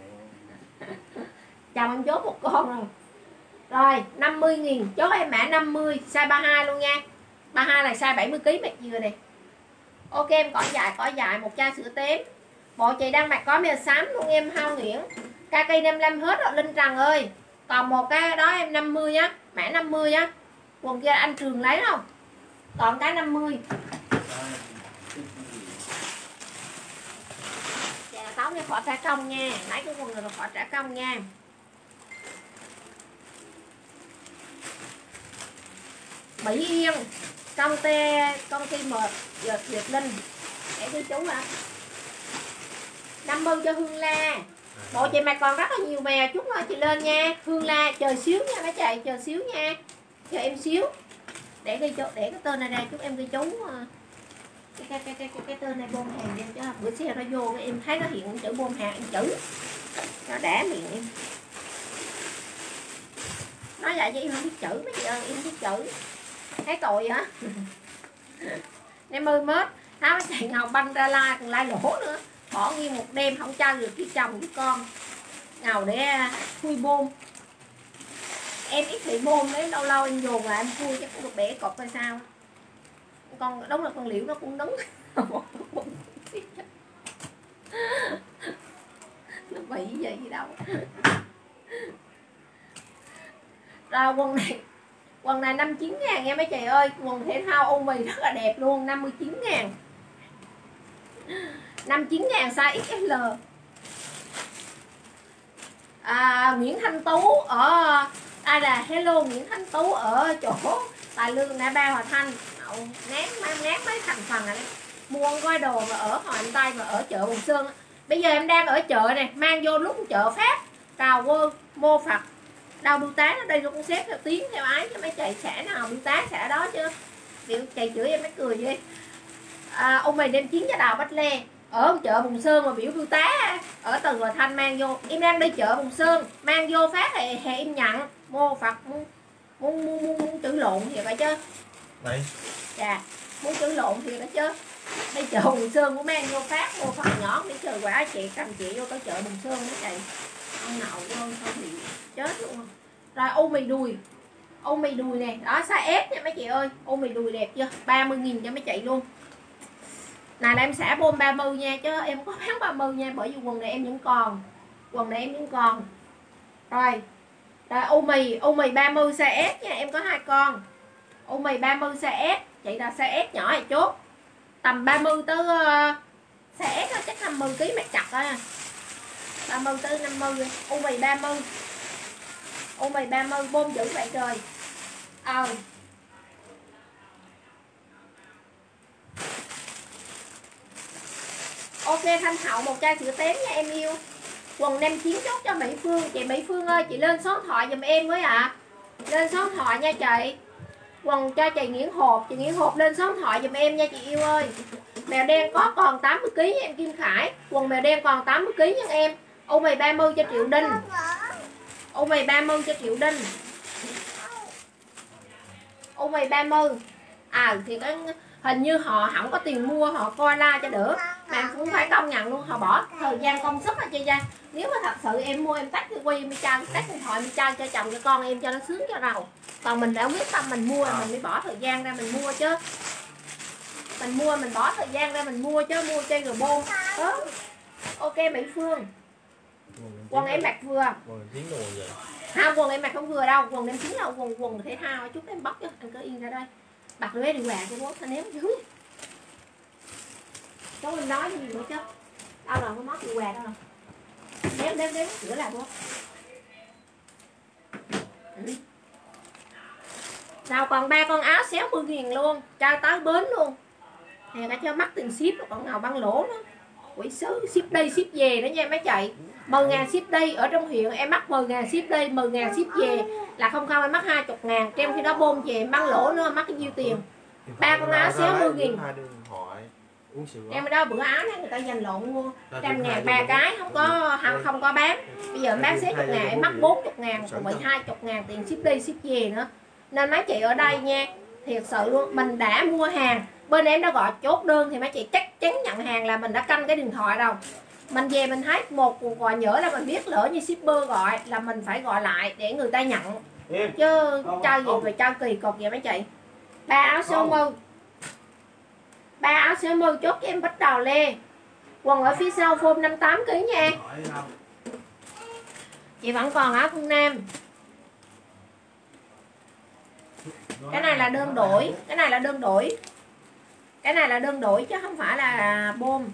Speaker 1: Chồng em chốt một con rồi. Rồi 50.000, chốt em mã 50, size 32 luôn nha. 32 là size 70kg mệt dừa này. Ok em cỏ dài một chai sữa tím. Bộ chị đang mặc có màu xám luôn em Hao Nguyễn. Kaki 55 hết rồi Linh Trần ơi. Còn một cái đó em 50 nhá, mã 50 nhá. Quần kia anh Trường lấy không? Còn cái 50. Dạ táo nha, khỏi trả công nha. Lấy cái quần này là khỏi trả công nha. Mỹ Yên công ty mệt Việt Linh để tôi chú ạ. 50 cho Hương La. Bộ chị mặc còn rất là nhiều mè, chút nữa chị lên nha. Hương La chờ xíu nha mấy chị, chờ xíu nha. Chờ em xíu. Để cái tên này ra chút em ghi chú. Cái tên này bom hàng em cho bữa xe nó vô em thấy nó hiện chữ bom hàng em chữ. Nó đã miệng em. Nói vậy chứ em không biết chữ mấy chị ơi, em không biết chữ. Thấy tội hả? 50 mét. Tháo cái chạy Ngầu banh ra la còn lai lỗ nữa. Bỏ nguyên một đêm không cho được cái chồng cái con. Ngầu để khui bôm. Em ít bị bôm đấy, lâu lâu em dồn lại em khui chắc cũng được bể cọp hay sao. Con đúng là con liễu nó cũng đúng. Nó bị gì đâu. Rồi quần này 59.000 nha mấy chị ơi. Quần thể thao ôm mì rất là đẹp luôn. 59.000. 59.000 size XL. Nguyễn Thanh Tú ở đây là hello Nguyễn Thanh Tú ở chỗ Tài Lương Ngã Ba Hòa Thanh. Ném mấy thành phần này. Mua gói đồ mà ở Hoàng Tây và ở chợ Bồng Sơn. Bây giờ em đang ở chợ này, mang vô lúc chợ Pháp, Cào Quơ, Mô Phật. Đâu bưu tá nó đây nó cũng xếp theo tiếng theo ái cho mấy chị xã nào bưu tá xã đó chứ. Kiểu chị chửi em mới cười vậy. Ông mày đem chiến cho Đào Bách Lê ở chợ Bồng Sơn mà biểu bưu tá ở Từ Hòa Thanh mang vô. Em đang đi chợ Bồng Sơn mang vô phát thì em nhận. Mô Phật muốn chữ lộn thì vậy chứ.
Speaker 2: Đây.
Speaker 1: Dạ, muốn chữ lộn thì đó chứ. Đi chợ Bồng Sơn cũng mang vô phát Mô Phật nhỏ để chờ quả chị cầm chị vô tới chợ Bồng Sơn đó chị. Ông nào vô sao thì chết luôn. Rồi ô mì đùi nè, đó size S nha mấy chị ơi. Ô mì đùi đẹp chưa? 30.000 cho mấy chị luôn. Này là em xả bom 30 nha chứ em có bán 30 nha, bởi vì quần này em vẫn còn. Rồi. Rồi ô mì 30 size S nha, em có 2 con. Ô mì 30 size S, chị là size S nhỏ này chốt. Tầm 30 tới size S chắc 50 kg mẹ chặt á. 30 tới 50. Ô mì 30. Ô mì 30 bom dữ vậy trời. Ok Thanh Hậu một chai sữa tém nha em yêu. Quần 59 chốt cho Mỹ Phương. Chị Mỹ Phương ơi, chị lên số điện thoại giùm em với ạ. Lên số điện thoại nha chị. Quần cho chị Nguyễn Hộp. Chị Nguyễn Hộp lên số điện thoại giùm em nha chị yêu ơi. Mèo đen có còn 80kg em Kim Khải. Quần mèo đen còn 80kg nha em. Ô mì 30 cho Triệu Đinh. Ô mì 30 cho Triệu Đinh. Ô mì 30. Thì cái hình như họ không có tiền mua, họ coi la cho đỡ. mà cũng phải công nhận luôn, họ bỏ thời gian công sức ở chơi ra. Nếu mà thật sự em mua em tắt cái quy em đi chơi, tắt điện thoại em chơi cho chồng cho con em cho nó sướng cho đầu. Còn mình đã quyết tâm mình mua mình mới bỏ thời gian ra mình mua chứ. Mình mua mình bỏ thời gian ra mình mua chứ, mua chơi rồi bôn. Ok Mỹ Phương. Quần em mặc vừa.
Speaker 2: Quần chiến đồ vậy.
Speaker 1: Không, quần em mặc không vừa đâu, quần em chiến đâu, quần thể thao chút em bóc chứ, anh cứ yên ra đây. Bật lưới đi quà cho bố thanh ném dưới. Cháu em nói gì nữa chứ. Đâu rồi, có móc đi quà đâu rồi. Đếm sửa lại bố. Nào còn 3 con áo 60.000 luôn, cho tới bến luôn. Thì cả cho mắc tiền ship còn nào băng lỗ nữa. Quỷ sứ ship đi ship về đó nha mấy chị. 10.000 ship đi, ở trong huyện em mắc 10.000 ship đi, 10.000 ship về là không em mắc 20.000, trong khi đó bôn về em băng lỗ nữa mắc cái nhiêu tiền. 3 con áo 60.000. Em ở đó bữa áo đó người ta dành lộn mua 100.000 3 cái, không có bán. Bây giờ em bán 60.000 em mắc 40.000, còn 20.000 tiền ship đi ship về nữa. Nên mấy chị ở đây nha, thiệt sự luôn, mình đã mua hàng, bên em đã gọi chốt đơn thì mấy chị chắc chắn nhận hàng là mình đã canh cái điện thoại đâu. Mình về mình thấy một cuộc gọi nhỡ là mình biết lỡ như shipper gọi là mình phải gọi lại để người ta nhận. Chứ chơi gì phải chơi kỳ cục vậy mấy chị. 3 áo sơ mi. 3 áo sơ mi chốt cho em bắt đầu lê. Quần ở phía sau form 58 kg nha. Chị vẫn còn áo phương nam. Cái này là đơn đổi, cái này là đơn đổi. Cái này là đơn đổi chứ không phải là bom.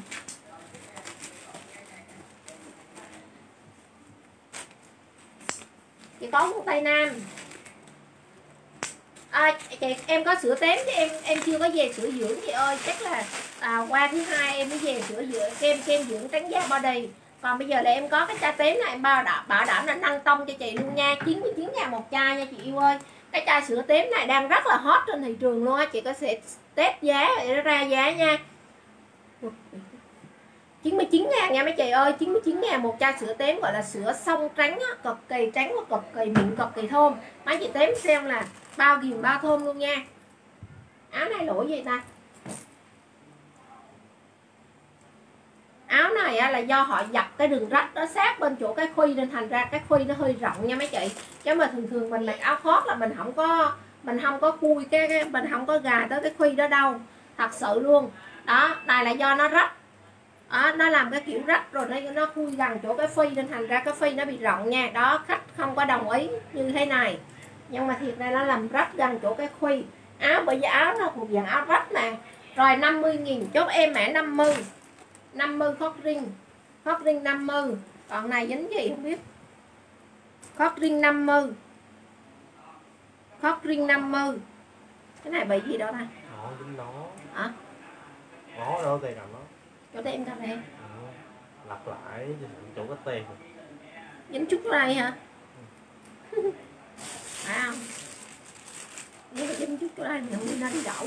Speaker 1: Chị có một tay nam. Chị, em có sữa tém chứ em chưa có về sữa dưỡng chị ơi, chắc là qua thứ hai em mới về sữa dưỡng kem dưỡng trắng da body. Còn bây giờ là em có cái chai tém này em bảo đảm là nâng tông cho chị luôn nha, 99.000 một chai nha chị yêu ơi. Cái chai sữa tém này đang rất là hot trên thị trường luôn á, chị có thể test giá để nó ra giá nha. 99.000 nha mấy chị ơi, 99.000 một chai sữa tém gọi là sữa sông trắng á, cực kỳ trắng và cực kỳ mịn, cực kỳ thơm. Mấy chị tém xem là bao ghiền bao thơm luôn nha. Áo này lỗi gì ta? Áo này á, là do họ dập cái đường rách nó sát bên chỗ cái khuy nên thành ra cái khuy nó hơi rộng nha mấy chị. Chứ mà thường mình mặc áo khoác là mình không có khui mình không có gài tới cái khuy đó đâu. Thật sự luôn. Đó, này là do nó rách. Đó, nó làm cái kiểu rách rồi nó khui gần chỗ cái phi nên thành ra cái phi nó bị rộng nha. Đó, khách không có đồng ý như thế này. Nhưng mà thiệt ra nó làm rách gần chỗ cái khuy. Áo bởi vì áo nó thuộc dạng áo rách nè. Rồi 50.000 chốt em mã 50. 50 khót ring 50. Còn này dính gì không biết. Khót ring 50. Khót ring 50. Cái này bị gì đó ta?
Speaker 2: Dính nó.
Speaker 1: Hả?
Speaker 2: Nó đâu tiền cầm nó.
Speaker 1: Chỗ đây em cầm này.
Speaker 2: Lặp lại chỗ cái tiền.
Speaker 1: Dính chút này hả? Phải không? Nếu mà dính chút chỗ đây thì không đi nó đi đậu.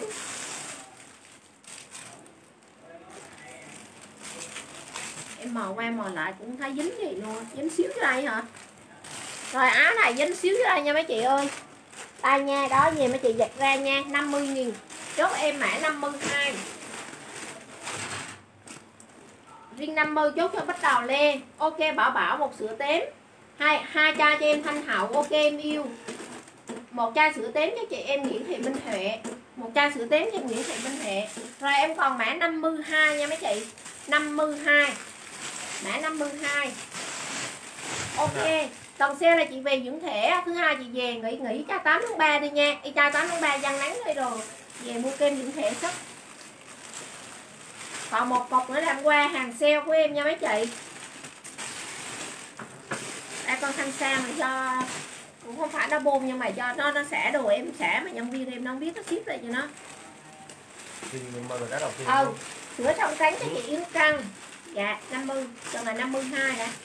Speaker 1: Em mò qua mò lại cũng thấy dính gì luôn, dính xíu dưới đây hả? Rồi áo này dính xíu dưới đây nha mấy chị ơi. Tay nha, đó về mấy chị giặt ra nha, 50.000. Chốt em mã 52. Riêng 50 chốt cho bắt đầu lên. Ok Bảo một sữa tém. Hai chai cho em Thanh Hậu, ok em yêu. Một chai sữa tém cho chị em Nguyễn Thị Minh Huệ. Một chai sữa tém cho Nguyễn Thị Minh Huệ. Rồi em còn mã 52 nha mấy chị. 52. Mã 52. Ok. Còn xe là chị về dưỡng thể, thứ hai chị về nghỉ chai 8 tháng 3 đi nha. Y chai 8 tháng 3 dân nắng đi rồi. Về mua kem dưỡng thể sức. Còn một cục nữa làm qua hàng sale của em nha mấy chị. Đây con thanh sa mà do cũng không phải nó bôn nhưng mà do nó xả đồ em xả mà nhân viên em nó không biết nó ship lại cho nó. Sữa trong trắng cho chị Yến Trăng. Dạ 50, lần này 52 nè.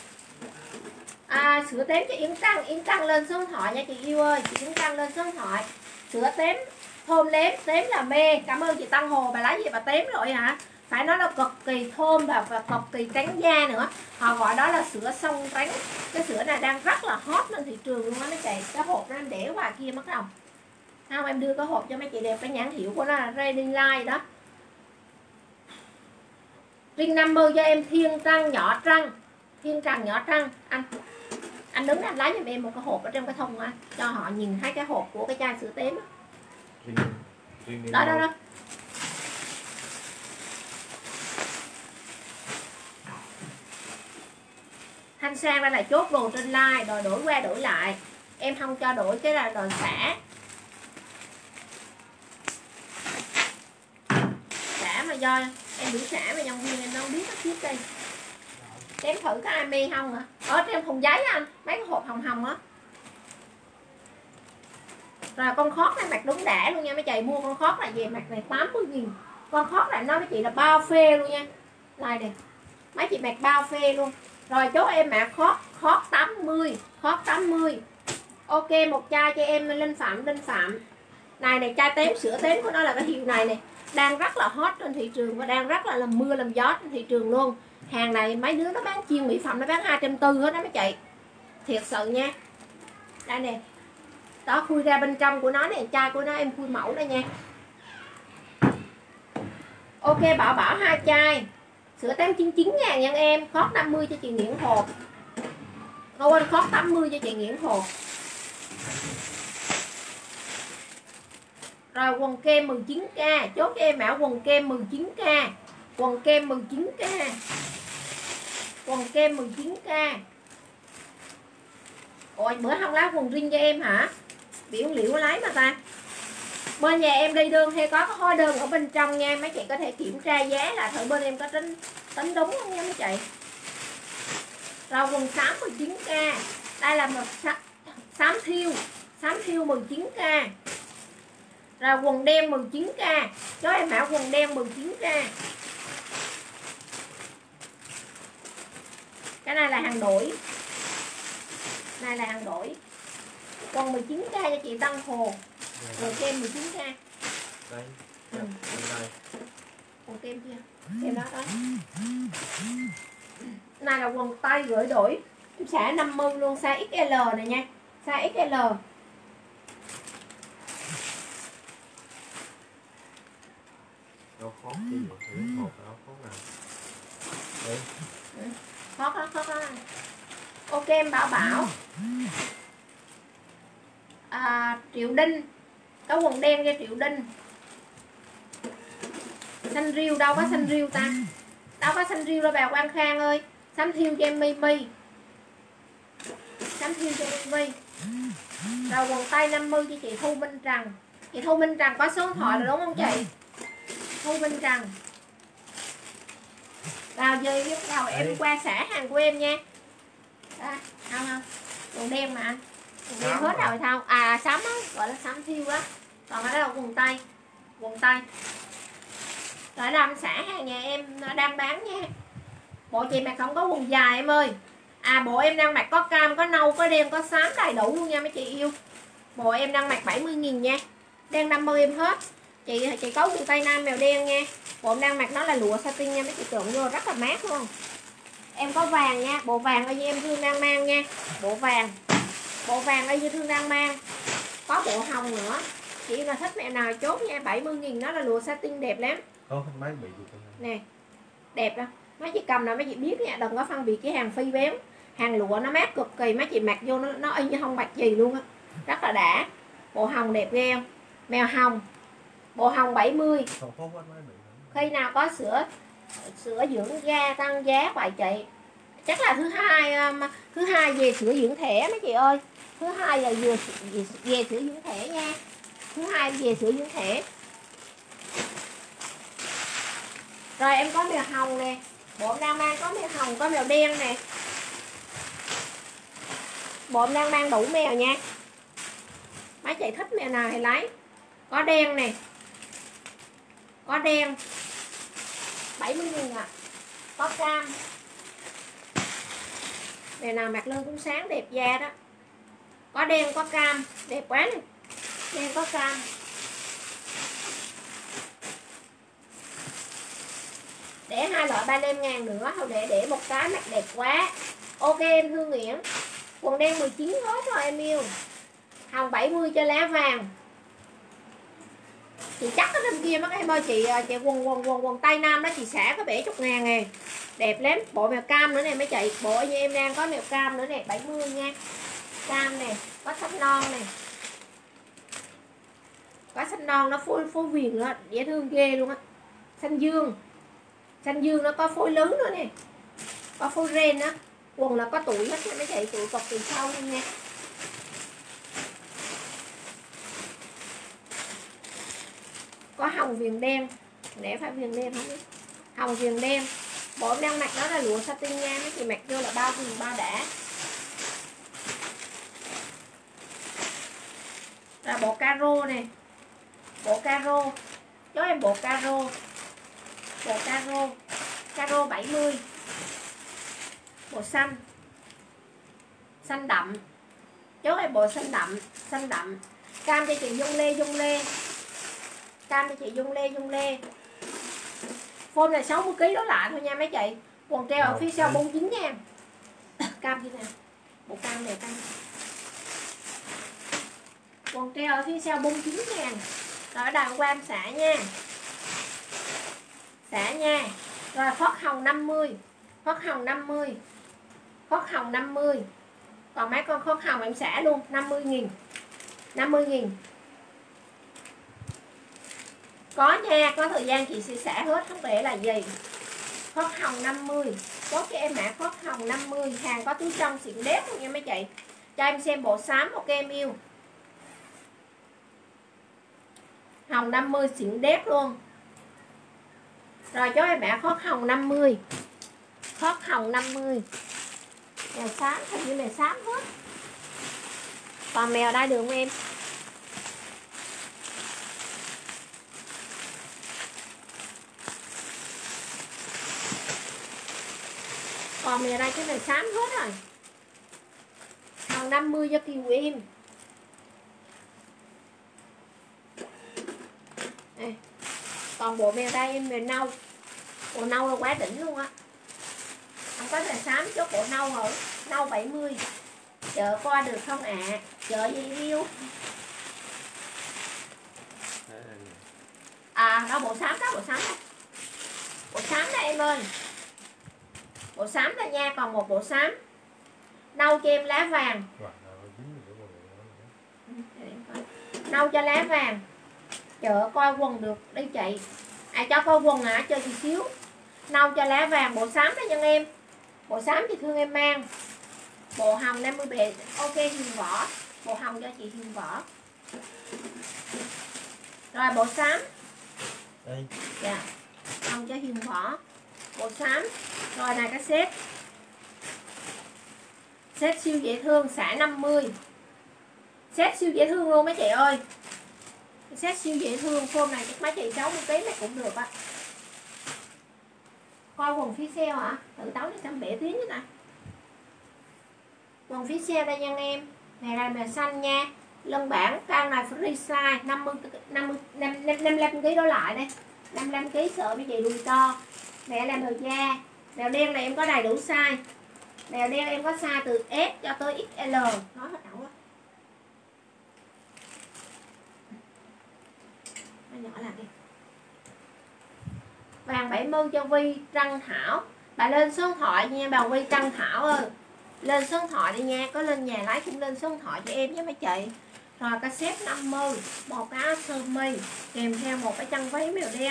Speaker 1: Sữa tém cho Yến Trăng lên số điện thoại nha chị yêu ơi, chị Yến Trăng lên số điện thoại. Sữa tém thơm tém là mê. Cảm ơn chị Tăng Hồ, bà lấy gì bà tém rồi hả? Phải nói là cực kỳ thơm và cực kỳ trắng da nữa. Họ gọi đó là sữa sông trắng. Cái sữa này đang rất là hot trên thị trường luôn á mấy chị. Cái hộp nó em để ngoài kia mất không? Không, em đưa cái hộp cho mấy chị đẹp, cái nhãn hiệu của nó là Ready Light đó. Ring 50 cho em Thiên Trăng nhỏ trăng. Thiên Trăng nhỏ trăng. Anh đứng anh lấy giùm em một cái hộp ở trong cái thùng á, cho họ nhìn thấy cái hộp của cái chai sữa tím đó. Đó đó đó. Thanh Sang đây là chốt đồ trên like, rồi đổi qua đổi lại. Em không cho đổi cái là đòi xả. Xả mà do em bị xả mà nhân viên em đâu biết nó chiếc đi. Em thử cái ami không hả? Ở trên thùng giấy anh, mấy cái hộp hồng hồng á. Rồi con khót này mặc đúng đã luôn nha mấy chị, mua con khót là về mặc này 80.000. Con khót này nói với chị là bao phê luôn nha. Đây nè. Mấy chị mặc bao phê luôn. Rồi chốt em mã khót 80, khót 80. Ok, một chai cho em Linh Phạm. Này chai tém sữa tém của nó là cái hiệu này nè, đang rất là hot trên thị trường và đang rất là làm mưa làm gió trên thị trường luôn. Hàng này mấy đứa nó bán chuyên mỹ phẩm nó bán 240 hết đó mấy chị. Thiệt sự nha. Đây nè. Đó, khui ra bên trong của nó nè, chai của nó em khui mẫu đây nha. Ok, bảo 2 chai. Sữa tém 99.000 nha em. Khót 50 cho chị Nguyễn Hột. Quên, khót 80 cho chị Nguyễn Hột. Rồi quần kem 19k, chốt cho em mã quần kem 19k. Quần kem 19k. Quần kem 19k. Ôi bữa không lấy quần riêng cho em hả? Biểu liệu lấy mà ta. Bên nhà em đi đơn hay có cái hóa đơn ở bên trong nha, mấy chị có thể kiểm tra giá là thử bên em có tính đúng không nha mấy chị. Rồi quần xám 19k. Đây là một xám thiêu 19k. Rồi quần đen 19k. Cho em mã quần đen 19k. Cái này là hàng đổi. Này là hàng đổi. Quần 19k cho chị Tân Hồ. Rồi kem 19k.
Speaker 2: Đây.
Speaker 1: Ừ.
Speaker 2: Đây.
Speaker 1: Quần kem kia. Kem đó đó. Này là quần tay gửi đổi. Em xả 50 luôn, size XL này nha. Size XL.
Speaker 2: Đâu khó chứ vậy, thử một đâu khó nào. Đây.
Speaker 1: Khó đó. Ok em bảo. Triệu Đinh. Có quần đen cho Triệu Đinh. Xanh riêu, đâu có xanh riêu ta? Đâu có xanh riêu đâu bà Quang Khang ơi. Xám thiêu cho em Mimi. Xám thiêu cho Mimi. Rồi quần tay 50 cho chị Thu Minh Trần. Chị Thu Minh Trần có số điện thoại rồi đúng không chị? Thu Minh Trần. Vào giờ biết đầu em qua xả hàng của em nha. À, không. Quần đen mà anh. Quần đen hết rồi thao. À sắm á, gọi là sắm thiêu á. Còn ở đây là quần tay. Rồi làm xả hàng nhà em nó đang bán nha. Bộ chị mặc không có quần dài em ơi. À bộ em đang mặc có cam, có nâu, có đen, có xám đầy đủ luôn nha mấy chị yêu. Bộ em đang mặc 70.000 nha. Đang 50 em hết. Chị có quần tay nam mèo đen nha. Bộ em đang mặc nó là lụa satin nha mấy chị, trộn vô rất là mát luôn. Em có vàng nha, bộ vàng ở như em Thương đang mang nha. Bộ vàng ở như Thương đang mang. Có bộ hồng nữa. Chị là thích mẹ nào chốt nha, 70.000 nó là lụa satin đẹp lắm.
Speaker 2: Máy bị gì
Speaker 1: nè. Đẹp đó. Mấy chị cầm là mấy chị biết nha, đừng có phân biệt cái hàng phi bém. Hàng lụa nó mát cực kỳ, mấy chị mặc vô nó y như không mặc gì luôn á. Rất là đã. Bộ hồng đẹp ghê không? Mèo hồng. Bộ hồng 70. Khi nào có sữa dưỡng da tăng giá vậy chị. Chắc là thứ hai về sữa dưỡng thẻ mấy chị ơi. Thứ hai là về sữa dưỡng thẻ nha. Thứ hai về sữa dưỡng thẻ. Rồi em có mèo hồng nè. Bộ em đang mang có mèo hồng, có mèo đen nè. Bộ em đang mang đủ mèo nha. Mấy chị thích mèo nào thì lấy. Có đen nè. Có đen 70.000 à. Có cam. Mèo nào mặc lên cũng sáng đẹp da đó. Có đen có cam, đẹp quá nè. Đen có cam. Để 2 loại 35.000 nữa, thôi để một cái mặc đẹp quá. Ok em Thương Nguyễn. Quần đen 19 hết rồi em yêu. Hồng 70 cho lá vàng. Chị chắc ở bên kia mấy em ơi, chị quần Tây Nam đó chị xả có 70.000 nè. Đẹp lắm, bộ mèo cam nữa nè mấy chị. Bộ như em đang có mèo cam nữa nè, 70 nha. Cam nè, có xanh non nè. Có xanh non nó phối viền đó, dễ thương ghê luôn á. Xanh dương. Xanh dương nó có phối lớn nữa nè. Có phối ren á. Quần là có tuổi hết nha mấy chị, tuổi cọc từ sau luôn nha. Có hồng viền đen, để phải viền đen không biết. Hồng viền đen. Bộ em đang mặc đó là lụa satin nha, mấy chị mặc vô là bao viền bao đã. Là bộ caro nè. Bộ caro. Cho em bộ caro. Bộ caro. Caro 70. Bộ xanh. Xanh đậm. Chốt em bộ xanh đậm. Xanh đậm. Cam cho chị Dung Lê. Cam cho chị Dung Lê. Form này 60kg đó lại thôi nha mấy chị. Quần treo ở phía sau 49 nha. Cam như nào? Bộ cam này cam. Quần treo ở phía sau 49.000. Rồi đàn qua em xả nha. Xả nha. Rồi phớt hồng 50. Phớt hồng 50. Phớt hồng 50. Còn mấy con phớt hồng em xả luôn 50.000. 50.000. Có nha, có thời gian chị sẽ xả hết, không để là gì. Phớt hồng 50. Có cho em mã phớt hồng 50. Hàng có túi trong xịn đét luôn nha mấy chị. Cho em xem bộ xám ok em yêu. Hồng 50 xịn đét luôn. Rồi cho em mã phớt hồng 50. Phớt hồng 50. Mèo xám, hình như mèo xám hết. Còn mèo đai đường em. Còn mèo đây cái này xám hết rồi. Hồng 50 cho Kiều em. Đây. Còn bộ mèo đây em mèo nâu. Bộ nâu là quá đỉnh luôn á. Không có mèo xám chốt bộ nâu rồi. Nâu 70. Chợ coi được không ạ? Chợ gì yêu? À đó bộ xám đó, bộ xám đó. Bộ xám đó em ơi. Bộ xám đó nha, còn một bộ xám. Nâu cho em lá vàng. Nâu cho lá vàng. Chợ coi quần được đi chị. Ai cho coi quần hả? Chơi chị xíu. Nâu cho lá vàng, bộ xám đó nhân em. Bộ xám chị thương em mang. Bộ hồng 50 bề. Ok Hiền Võ. Bộ hồng cho chị Hiền Võ. Rồi bộ xám.
Speaker 2: Đây.
Speaker 1: Dạ. Hồng cho Hiền Võ. Bộ xám. Rồi này cái set. Set siêu dễ thương, xả 50. Set siêu dễ thương luôn mấy chị ơi. Set siêu dễ thương, form này chắc mấy chị 60kg này cũng được á. Coi quần phía sau hả? Tự tấu để xăm bể tiếng với ta. Quần phía sau đây nha em. Này là mèo xanh nha. Lân bản cao này free size 55kg đó lại đây. 55kg sợ mấy chị đùi to. Mẹ làm mèo da. Mèo đen này em có đầy đủ size. Mèo đen em có size từ S cho tới XL. Nói hết đậu á. Nó nhỏ lại đi. Vàng 70 cho Vi Trăng Thảo. Bà lên số điện thoại nha bà Vi Trăng Thảo ơi. Lên số điện thoại đi nha. Có lên nhà lái cũng lên số điện thoại cho em với mấy chị. Rồi cái set 50. Một cái áo sơ mi kèm theo một cái chân váy mèo đen.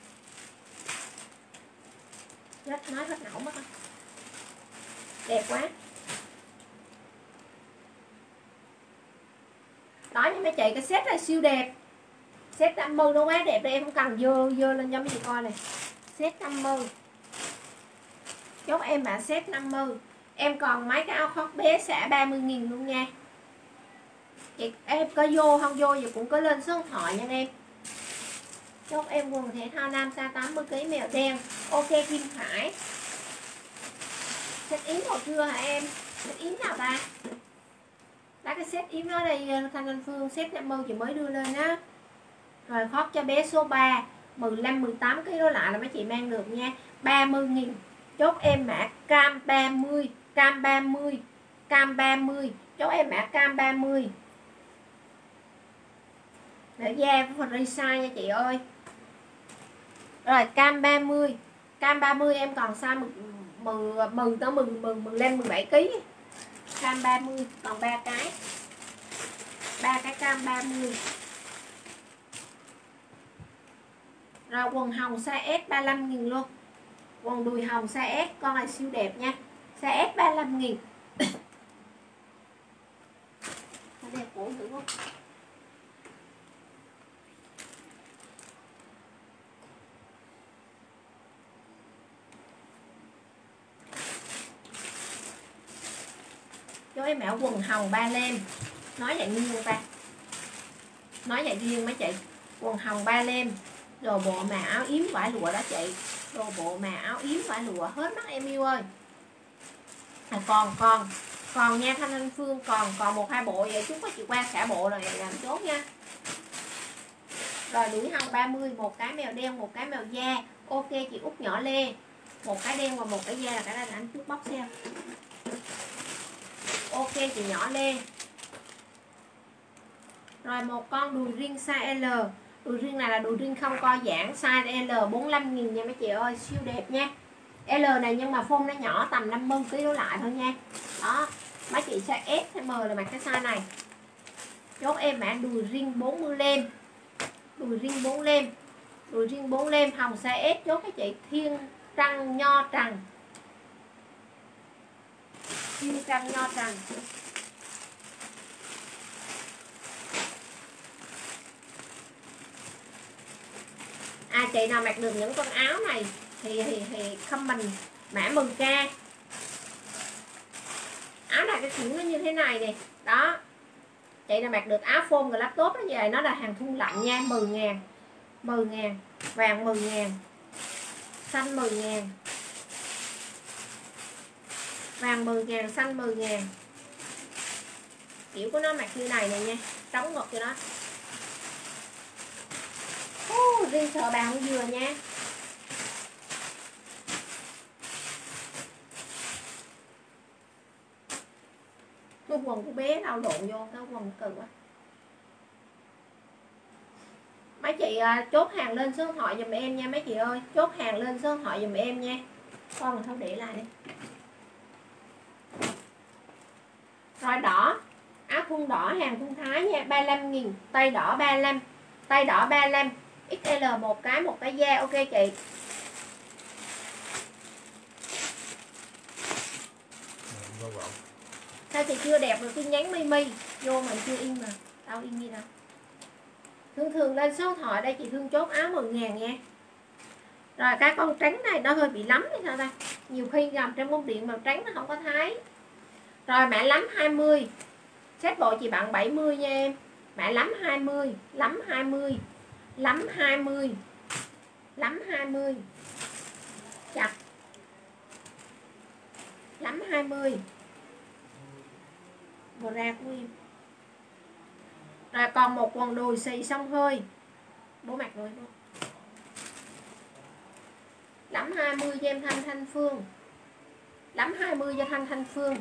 Speaker 1: Rất nói hết nổ mất. Đẹp quá. Đó nha mấy chị, cái set này siêu đẹp. Set 50 nó quá đẹp đây, em không cần dơ lên cho mấy chị coi này. Set 50. Chốt em bạn set 50. Em còn mấy cái áo khoác bé xả 30.000 luôn nha. Chị em có vô không vô gì cũng có lên số điện thoại nha em. Chốt em quần thể thao nam size 80kg mèo đen. Ok Kim Hải. Set yếm rồi chưa hả em? Set yếm nào ta? Đó cái set yếm đó đây Thanh Anh Phương set 50 chị mới đưa lên á. Rồi khoác cho bé số 3 15-18kg đó lại là mấy chị mang được nha. 30.000. Chốt em mã cam 30. Cam 30. Cam 30. Chốt em mã cam 30. Mẹo da với free size nha chị ơi. Rồi cam 30. Cam 30 em còn size mừng tới mừng lên 17 kg. Cam 30 còn 3 cái. 3 cái cam 30. Rồi quần hồng size S 35.000 luôn. Quần đùi hồng size S, con này siêu đẹp nha. Size S 35.000. Nó đẹp cổ dữ không? Cho em mẹo quần hồng 3 lem. Nói vậy nghiêng ta. Nói vậy riêng mấy chị. Quần hồng 3 lem. Đồ bộ mà áo yếm vải lụa đó chị. Đồ bộ mà áo yếm vải lụa hết mắt em yêu ơi. Còn nha Thanh Phương, còn 1-2 bộ vậy chúng có chị qua cả bộ rồi làm chốt nha. Rồi đuổi hồng 30, một cái mèo đen, một cái mèo da. Ok chị Út nhỏ Lê. Một cái đen và một cái da là cái này là anh trước bóc xem. Ok chị nhỏ Lê. Rồi một con đùi riêng size L. Đùi riêng này là đùi riêng không co giãn, size L 45.000 nha mấy chị ơi, siêu đẹp nha. L này nhưng mà phông nó nhỏ tầm 50 kg đổ lại thôi nha. Đó, mấy chị size S hay M là mặc cái size này. Chốt em mã đùi riêng 40 lem. Đùi riêng 4 lem. Đùi riêng 4 lem hồng size S, chốt các chị Thiên Trăng Nho Trần. Thiên Trăng Nho Trần. Chị nào mặc được những con áo này thì comment mã 10k. Áo này cái kiểu nó như thế này nè. Đó. Chị nào mặc được áo phông và laptop nó về, nó là hàng thun lạnh nha, 10.000. 10.000, vàng 10.000. Xanh 10.000. Vàng 10.000, xanh 10.000. Kiểu của nó mặc như này nè nha, trống ngực cho nó. Riêng sợ bàn dừa nha. Cái quần của bé đau lộn vô, cái quần cực quá. Mấy chị chốt hàng lên số điện thoại giùm em nha mấy chị ơi. Chốt hàng lên số điện thoại giùm em nha. Con mình thôi để lại đi. Rồi đỏ. Áo thun đỏ hàng thun Thái nha, 35.000. Tay đỏ 35. Tay đỏ 35. XL một cái da. Ok chị. Sao chị chưa đẹp được tin nhắn Mimi. Vô mình chưa in mà. Tao in gì đâu. Thường lên số điện thoại đây chị Thương chốt áo 10.000 nha. Rồi cái con trắng này nó hơi bị lắm hay sao ta. Nhiều khi nằm trong bóng điện màu trắng nó không có thấy. Rồi mã lắm 20. Set bộ chị bạn 70 nha em. Mã lắm 20. Lắm 20. Lắm 20. Lắm 20. Chặt. Lắm 20. Bò ra của em. Rồi còn một quần đùi xì xông hơi. Bố mặc rồi luôn. Lắm 20 cho em Thanh Phương. Lắm 20 cho Thanh Phương.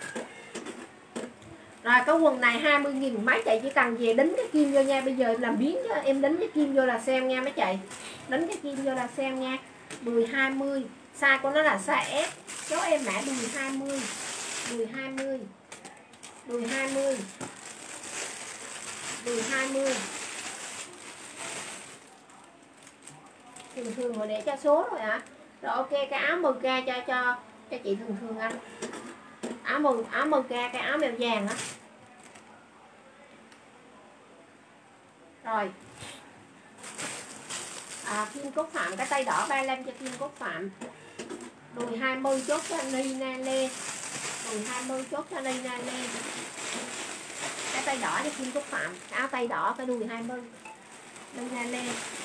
Speaker 1: Rồi cái quần này 20.000 mấy chị chỉ cần về đính cái kim vô nha. Bây giờ em làm biến cho em đính cái kim vô là xem nha mấy chị. Đính cái kim vô là xem nha. Đùi 20. Size của nó là size S. Cho em mã đùi 20. Đùi 20. Đùi 20. Đùi 20. Thường rồi để cho số rồi hả? Rồi ok cái áo 10k cho chị thường anh. Áo 10k cái áo mèo vàng á. Rồi. Kim Cúc Phạm cái tay đỏ 35 cho Kim Cúc Phạm. Đùi 20 chốt cho Nina Lê. Đùi 20 chốt cho Nina Lê. Cái tay đỏ cho Kim Cúc Phạm, cái áo tay đỏ cái đùi 20. Nina Lê.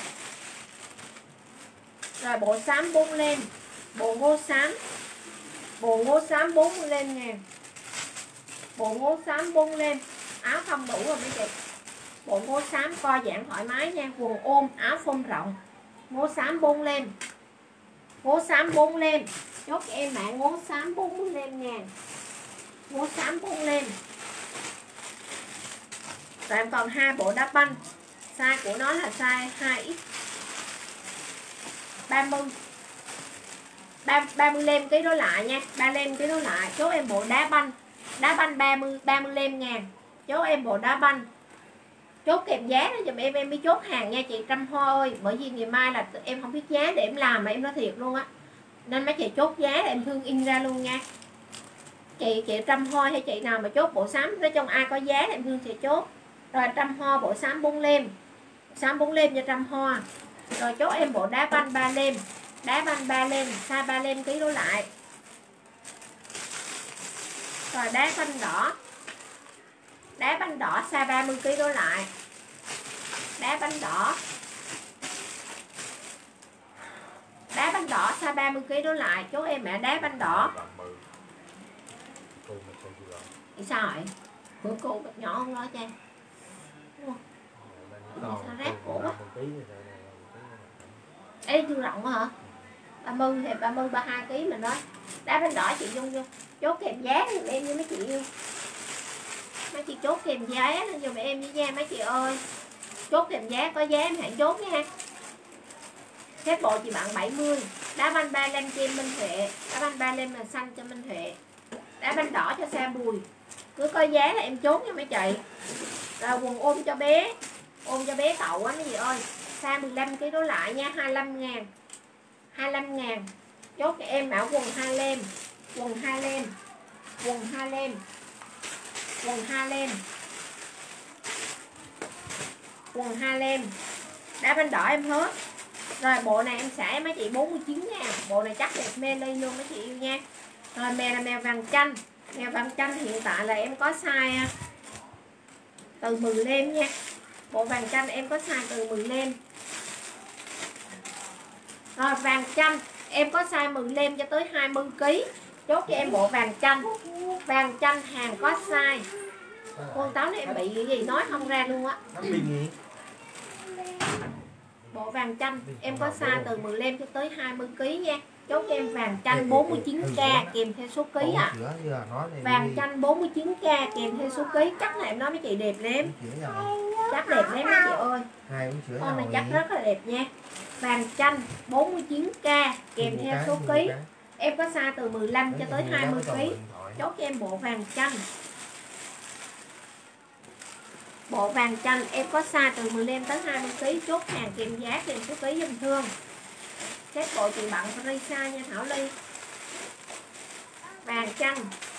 Speaker 1: Rồi bộ xám 4 lên. Bộ ngô xám. Bộ ngô xám 40 lên ngàn. Bộ ngô xám 4 lên. Áo không đủ rồi mấy chị. Bộ ngô xám co giãn thoải mái nha. Quần ôm, áo phông rộng. Ngô xám 4 lên. Ngô xám 4 lên. Chốt cho em mã ngô xám 40 lên ngàn. Ngô xám 4 lên. Rồi em còn 2 bộ đá banh. Size của nó là size 2X 30 35 kg đổ lại nha, 35 kg đổ lại. Chốt em bộ đá banh 35 ngàn. Chốt em bộ đá banh. Chốt kèm giá đó giùm em mới chốt hàng nha chị Trâm Hoa ơi. Bởi vì ngày mai là em không biết giá để em làm mà em nói thiệt luôn á. Nên mấy chị chốt giá để em thương in ra luôn nha. Chị Trâm Hoa hay chị nào mà chốt bộ sắm, nói chung ai có giá thì em thương sẽ chốt. Rồi Trâm Hoa bộ sắm 4 lem. Sắm 4 lem cho Trâm Hoa. Rồi chốt em bộ đá banh 3 lem. Đá banh 3 lem, size 35 kg đổ lại. Rồi đá banh đỏ. Đá banh đỏ size 30 kg đổ lại. Đá banh đỏ. Đá banh đỏ size 30 kg đổ lại. Chốt em mẹ đá banh đỏ. Thì sao vậy? Bữa cô nhỏ không lo cho em. Sao rác cổ quá. Ê chưa rộng hả? 30 thì 30 32 kg mình nói. Đá banh đỏ chị Dung vô. Chốt kèm giá giùm em với mấy chị yêu. Mấy chị chốt kèm giá giùm em với nha mấy chị ơi. Chốt kèm giá, có giá em hãy chốt nha. Xếp bộ chị bạn 70. Đá banh 35 cho em Minh Huệ. Đá banh 35 là xanh cho Minh Huệ. Đá banh đỏ cho Sa Bùi. Cứ có giá là em chốt nha mấy chị. Rồi quần ôm cho bé. Ôm cho bé cậu á mấy chị ơi. Size 15 kg đổ lại nha, 25 ngàn. 25 ngàn. Chốt cho em mã quần 2 lem. Quần 2 lem. Quần 2 lem. Quần 2 lem. Quần 2 lem. Đá banh đỏ em hết. Rồi bộ này em xả mấy chị 49 ngàn. Bộ này chắc đẹp mê ly luôn mấy chị yêu nha. Rồi mèo là mèo vàng chanh. Mèo vàng chanh hiện tại là em có size từ 10 lem nha. Bộ vàng chanh em có size từ 10 lem. Rồi vàng chanh em có size 10 lem cho tới 20 kg. Chốt cho em bộ vàng chanh. Vàng chanh hàng có size. Con táo này em bị cái gì nói không ra luôn á. Bộ vàng chanh em có size từ 10 lem cho tới 20 kg nha. Chốt cho em vàng chanh 49k kèm theo số ký ạ. Vàng chanh 49k kèm theo số ký. Chắc là em nói mấy chị đẹp lắm. Chắc đẹp lắm mấy chị ơi. Con này chắc rất là đẹp nha. Vàng chanh 49k kèm theo số ký. Em có size từ 15 cho tới 20 kg. Chốt cho em bộ vàng chanh. Bộ vàng chanh em có size từ 15 tới 20 kg. Chốt hàng kèm giá kèm số ký dùm thương. Xếp bộ chị bận Parisa nha Thảo Ly. Vàng chanh.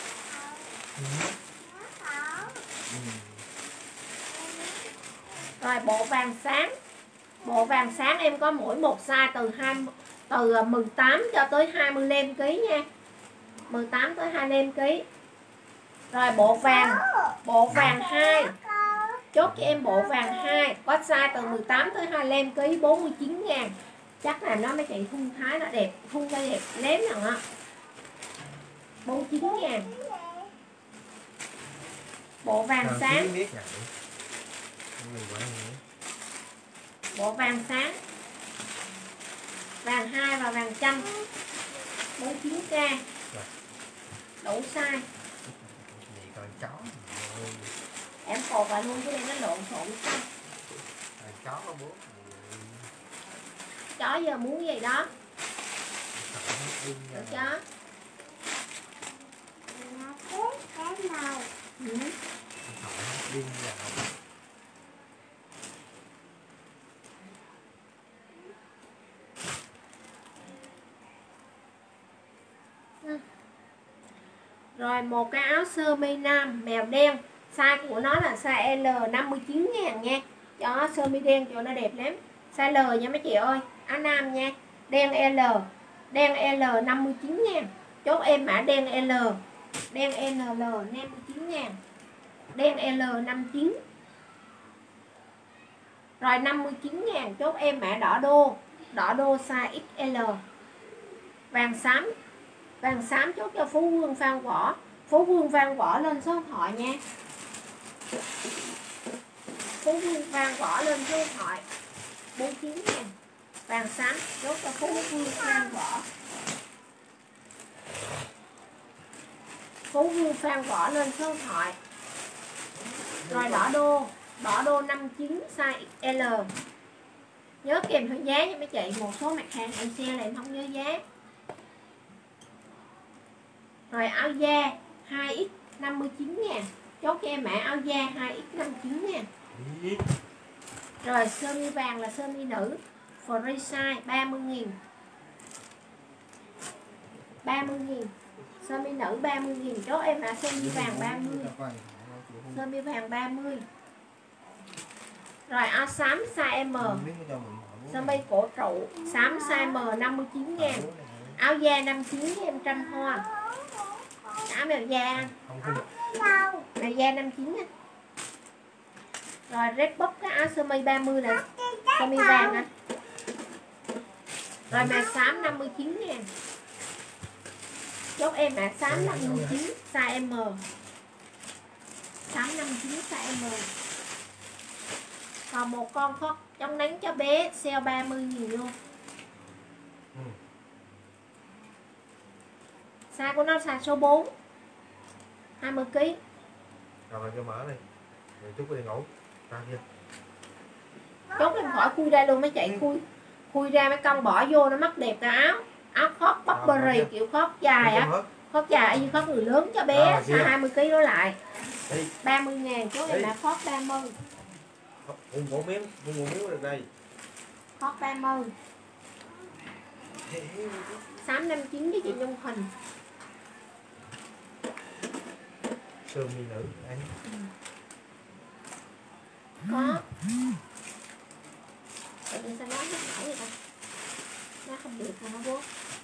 Speaker 1: Rồi bộ vàng sáng. Bộ vàng sáng em có mỗi một size từ 18 cho tới 25 kg nha. 18 tới 25 kg. Rồi bộ vàng 2. Chốt cho em bộ vàng 2 có size từ 18 tới 25 kg 49 ngàn. Chắc là nó mấy chị thun thái nó đẹp, thun nó đẹp lém rồi á. 49 ngàn. Bộ vàng sáng. Bộ vàng sáng. Vàng 2 và vàng chanh 49k. Đủ size. Em cột vào luôn cái này nó lộn xộn xanh. Chó giờ muốn gì đó. Được chó. Rồi một cái áo sơ mi nam mèo đen. Size của nó là size L 59 ngàn nha. Cho sơ mi đen cho nó đẹp lắm. Size L nha mấy chị ơi. Áo nam nha. Đen L. Đen L 59 ngàn. Chốt em mã đen L. Đen NL 59 ngàn. Đen L 59. Rồi 59 ngàn. Chốt em mã đỏ đô. Đỏ đô size XL. Vàng xám. Vàng xám chốt cho Phú Vương Phan Võ. Phú Vương Phan Võ lên số điện thoại nha. Phú Vương Phan Võ lên số điện thoại 49 ngàn. Vàng xám chốt cho Phú Vương Phan Võ. Phú Vương Phan Võ lên số điện thoại. Rồi đỏ đô. Đỏ đô 59 size XL. Nhớ kèm theo giá nha mấy chị. Một số mặt hàng em share là em không nhớ giá. Rồi áo da 2X 59 ngàn. Chốt cho em mã áo da 2X 59 ngàn. Rồi sơ mi vàng là sơ mi nữ free size 30 nghìn. 30 nghìn. Sơ mi nữ 30 nghìn. Chốt em mã sơ mi vàng 30. Sơ mi vàng 30. Rồi áo xám size M. Sơ mi cổ trụ xám size M 59 ngàn. Áo da 59 em trăm hoa. Áo mèo da. Mèo da 59 á. Rồi red box cái áo sơ mi 30 nè. Sơ mi vàng nè. Rồi mèo xám 59 ngàn. Chốt em mã xám 59 size M. Xám 59 size M. Còn một con khóc chống nắng cho bé sale 30 nghìn luôn. Size của nó size số 4 20 kg.
Speaker 2: Rồi cho mở đi. Rồi chút đi ngủ. Ra kia.
Speaker 1: Chốt em khỏi khui ra luôn mấy chị, khui ra mấy con bỏ vô nó mất đẹp cả áo. Áo khóc Burberry kiểu khóc dài á. Khóc dài như khóc người lớn cho bé, size 20 kg đó lại. 30 ngàn, chốt em đã khóc 30.
Speaker 2: Một miếng được đây.
Speaker 1: Khóc 30. Xám 59 với chị Nhung Hình.
Speaker 2: Sơ mi nữ anh.
Speaker 1: Có. Tự nhiên sao nói nó nổi vậy ta? Nó không được mà nó bố.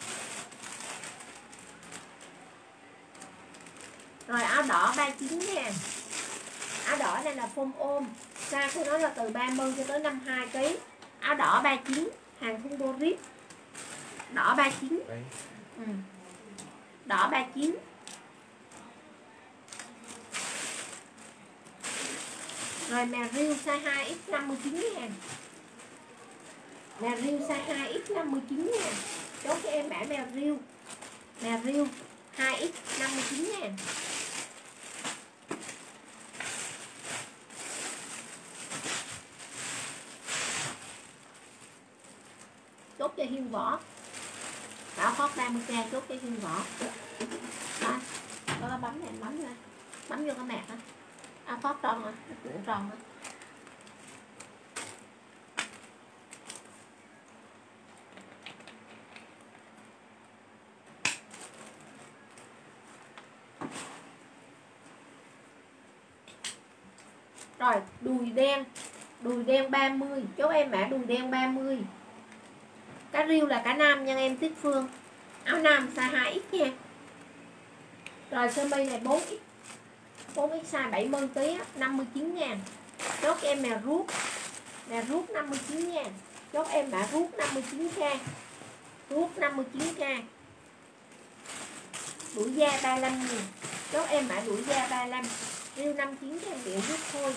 Speaker 1: Rồi áo đỏ 39 ngàn. Áo đỏ này là phông ôm. Size của nó là từ 30 cho tới 52 kg. Áo đỏ 39, hàng thun Dorit. Đỏ 39. Đỏ 39. Rồi mè riêu size 2X 59 ngàn. Mè riêu size 2X 59 ngàn. Chốt cho em mã mè riêu. Mè riêu 2X 59 ngàn. Chốt cho Hiên Võ. Bảo khót 30k chốt cho Hiên Võ. Đó. Có bấm này bấm ra. Bấm vô cái mạc đó. Áo khót tròn rồi, cuộn tròn rồi. Rồi, đùi đen 30, chốt em mã đùi đen 30. Cá riêu là cả nam nha em Tuyết Phương. Áo nam size 2X nha. Rồi sơ mi này 4X. 4X size 70 kg 59 ngàn. Chốt em mèo rút. Mèo rút 59 ngàn. Chốt em mã rút 59k. Rút 59k. Đuổi da 35 ngàn. Chốt em mã đuổi da 35. Riêu 59 ngàn triệu rút thôi.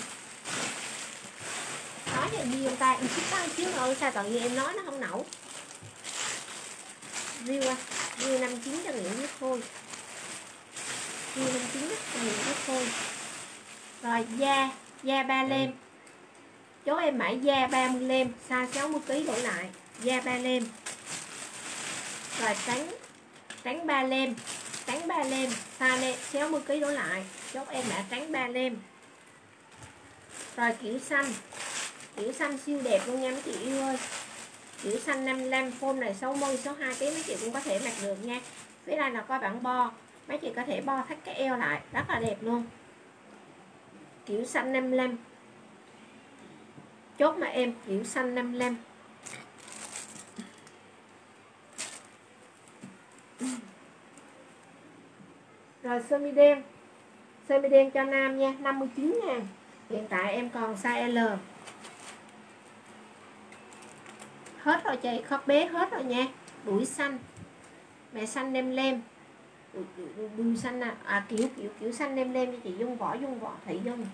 Speaker 1: Nói cho nhiều tay em xích tăng chứ ơi sao tự nhiên em nói nó không nổi. Riêu 59 cho nghiện rút thôi. Riêu 59 cho nghiện rút thôi. Rồi da 3 lem. Chốt em mã da 30 lem, size 60 kg đổ lại, da 3 lem. Rồi trắng 3 lem, size 60 kg đổ lại, chốt em mã trắng 3 lem. Rồi kiểu xanh siêu đẹp luôn nha mấy chị yêu ơi. Kiểu xanh 55, form này 60, 62 kg mấy chị cũng có thể mặc được nha. Phía đây là có bản bo, mấy chị có thể bo thắt cái eo lại, rất là đẹp luôn. Kiểu xanh 55. Chốt mà em kiểu xanh 55. Rồi sơ mi đen cho nam nha, 59 ngàn. Hiện tại em còn size L. Hết rồi chị, khóc bé hết rồi nha. Đuổi xanh. Mẹ xanh lem. Đuôi xanh nè, kiểu xanh lem cho chị Dung Võ Thị Dung.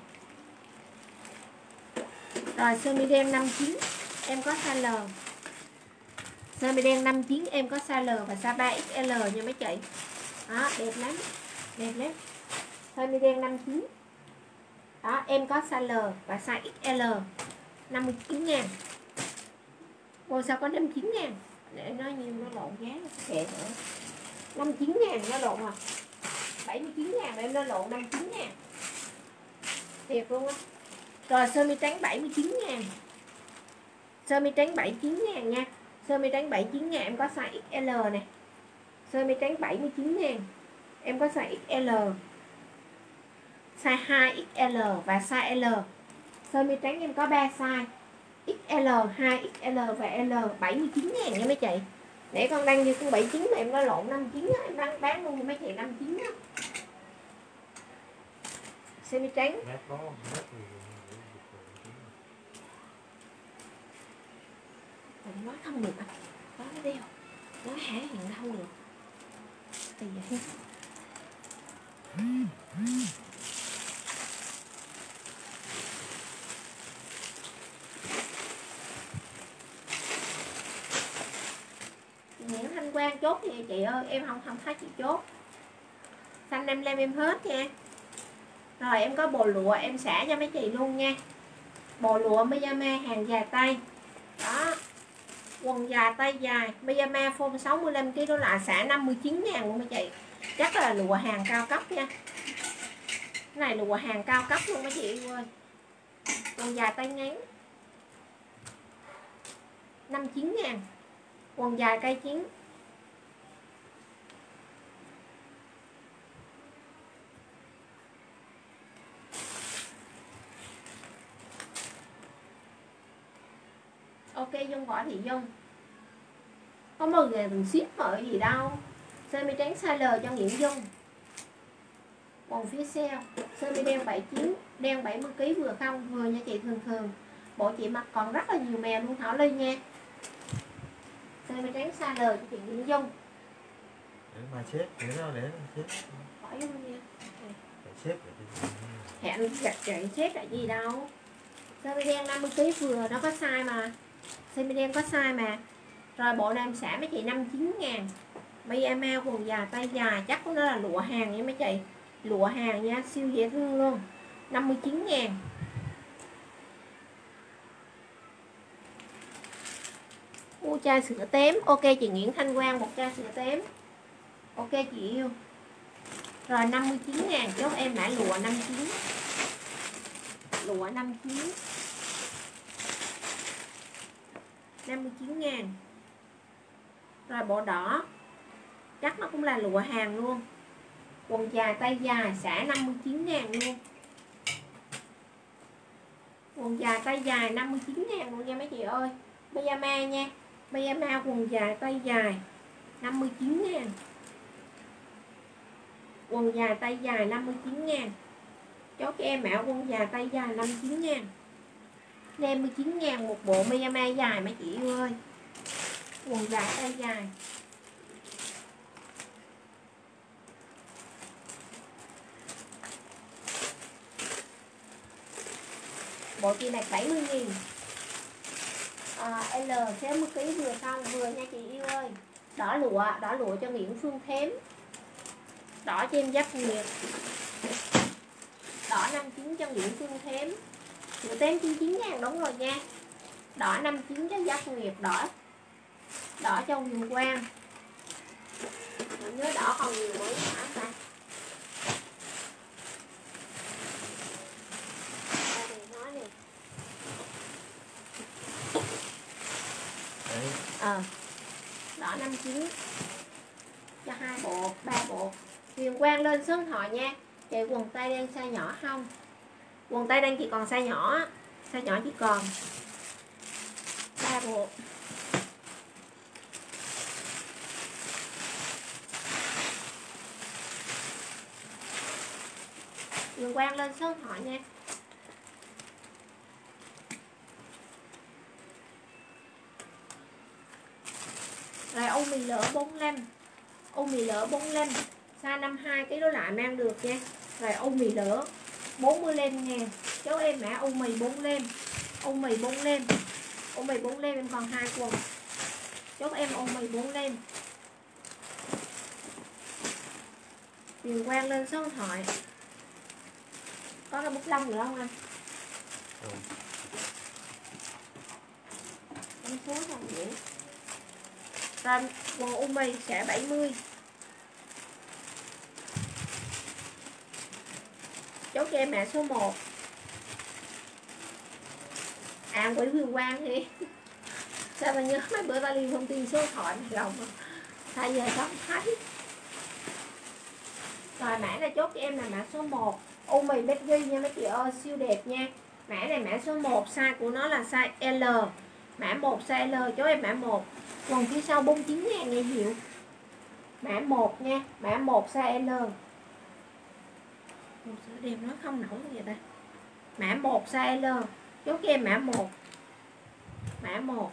Speaker 1: Rồi sơ mi đen 59 em có size L. Sơ mi đen 59 em có size L và size 3XL nha mấy chị. Đó, đẹp lắm. Sơ mi đen 59. Đó, em có size L và size XL 59.000. Ôi sao có 59.000? Để nói nhiều nó lộn giá nó kệ nữa. 59.000 nó lộn à. 79.000 mà em nó lộn 59.000. Thiệt luôn á. Rồi sơ mi trắng 79.000. Sơ mi trắng 79.000 nha. Sơ mi trắng 79.000 em có size XL nè. Sơ mi trắng 79.000 em có size XL, size 2XL và size L. Sơ mi trắng em có 3 size XL, 2XL và L. 79.000 nha mấy chị. Để con đăng như con 79 mà em nói lộn 59 á, em bán luôn mấy chị 59 á. Sơ mi trắng. Đừng nói không được à. Nói nó đeo. Nói hả hiện không được. Thì vậy. Nguyễn Thanh Quang chốt nha chị ơi, em không thấy chị chốt. Xanh em lem em hết nha. Rồi em có bồ lụa em xả cho mấy chị luôn nha. Bồ lụa Miyama hàng dài tay. Đó. Quần dài tay dài Miyama form 65kg đó là xả 59.000 luôn mấy chị. Chắc là lụa hàng cao cấp nha. Cái này lụa hàng cao cấp luôn mấy chị ơi. Quần dài tay ngắn 59.000. Quần dài cây chiến. Ok Dung Võ Thị Dung. Có 10.000 từng ship ở gì đâu. Sơ mi trắng size L cho Nguyễn Dung. Quần phía sau. Sơ mi đen 79, đen 70kg vừa không, vừa nha chị, thường thường. Bộ chị mặc còn rất là nhiều mèo luôn Thảo Ly nha. Sơ mi trắng size L cho chị Nguyễn Dung.
Speaker 2: Để mà xếp, để nó xếp.
Speaker 1: Khỏi luôn nha.
Speaker 2: Xếp
Speaker 1: hẹn gạch chạy xếp là gì đâu. Sơ mi đen 50kg vừa, nó có size mà. Sơ mi đen có size mà. Rồi bộ nam xả mấy chị 59.000. Miyama quần dài tay dài, chắc của nó là lụa hàng nha mấy chị. Lụa hàng nha, siêu dễ thương luôn. 59.000. Mua chai sữa tém. Ok chị Nguyễn Thanh Quang, một chai sữa tém. Ok chị yêu. Rồi 59.000, chốt em mã lụa 59. Lụa 59. 59.000. Rồi bộ đỏ, chắc nó cũng là lụa hàng luôn. Quần dài tay dài xả 59.000 luôn. Quần dài tay dài 59.000 luôn nha mấy chị ơi. Pyjama nha. Pyjama quần dài tay dài 59.000. Quần dài tay dài 59.000. Chốt cho em mã quần dài tay dài 59.000. 59.000 một bộ Pyjama dài mấy chị ơi. Quần dài tay dài. Bộ chị này 70.000. L 60kg vừa xong, vừa nha chị yêu ơi. Đỏ lụa cho Nguyễn Phương Thém. Đỏ cho em Giáp Nguyệt. Đỏ 59 cho Nguyễn Phương Thém. Sữa tém 99.000 đúng rồi nha. Đỏ 59 cho Giáp Nguyệt. Đỏ cho Huyền Quang. Nhớ đỏ còn nhiều mới hả ta. Đỏ 59 cho 2 bộ, 3 bộ. Huyền Quang lên số điện thoại nha. Chị quần tây đen size nhỏ không? Quần tây đen chỉ còn size nhỏ. Size nhỏ chỉ còn 3 bộ. Huyền Quang lên số điện thoại nha. Rồi ô mì lỡ 45. Ô mì lỡ 45 size 52kg đó lại mang được nha. Rồi ô mì lỡ 45.000. Cháu em mã ô mì 45. Ô mì 45. Ô mì 45 em còn 2 quần. Chốt em ô mì 45. Huyền Quang lên số điện thoại. Có cái bút lông nữa không anh?
Speaker 2: Không.
Speaker 1: Em số nào vậy? Rồi quần Umi sẽ 70. Chốt cho em mã số 1. À quỷ Huyền Quang thì sao mà nhớ mấy bữa ta liên thông tin số điện thoại này lòng thay giờ không thấy. Rồi mã này chốt cho em là mã số 1 Umi Baby nha mấy chị ơi, siêu đẹp nha. Mã này mã số 1, size của nó là size L. Mã 1 size L, chốt em mã 1. Quần phía sau 49.000 nghe Diệu. Mã 1 nha, mã 1 size L. Một sữa đẹp nó không nổi vậy ta. Mã 1 size L, chốt cho em mã 1. Mã 1.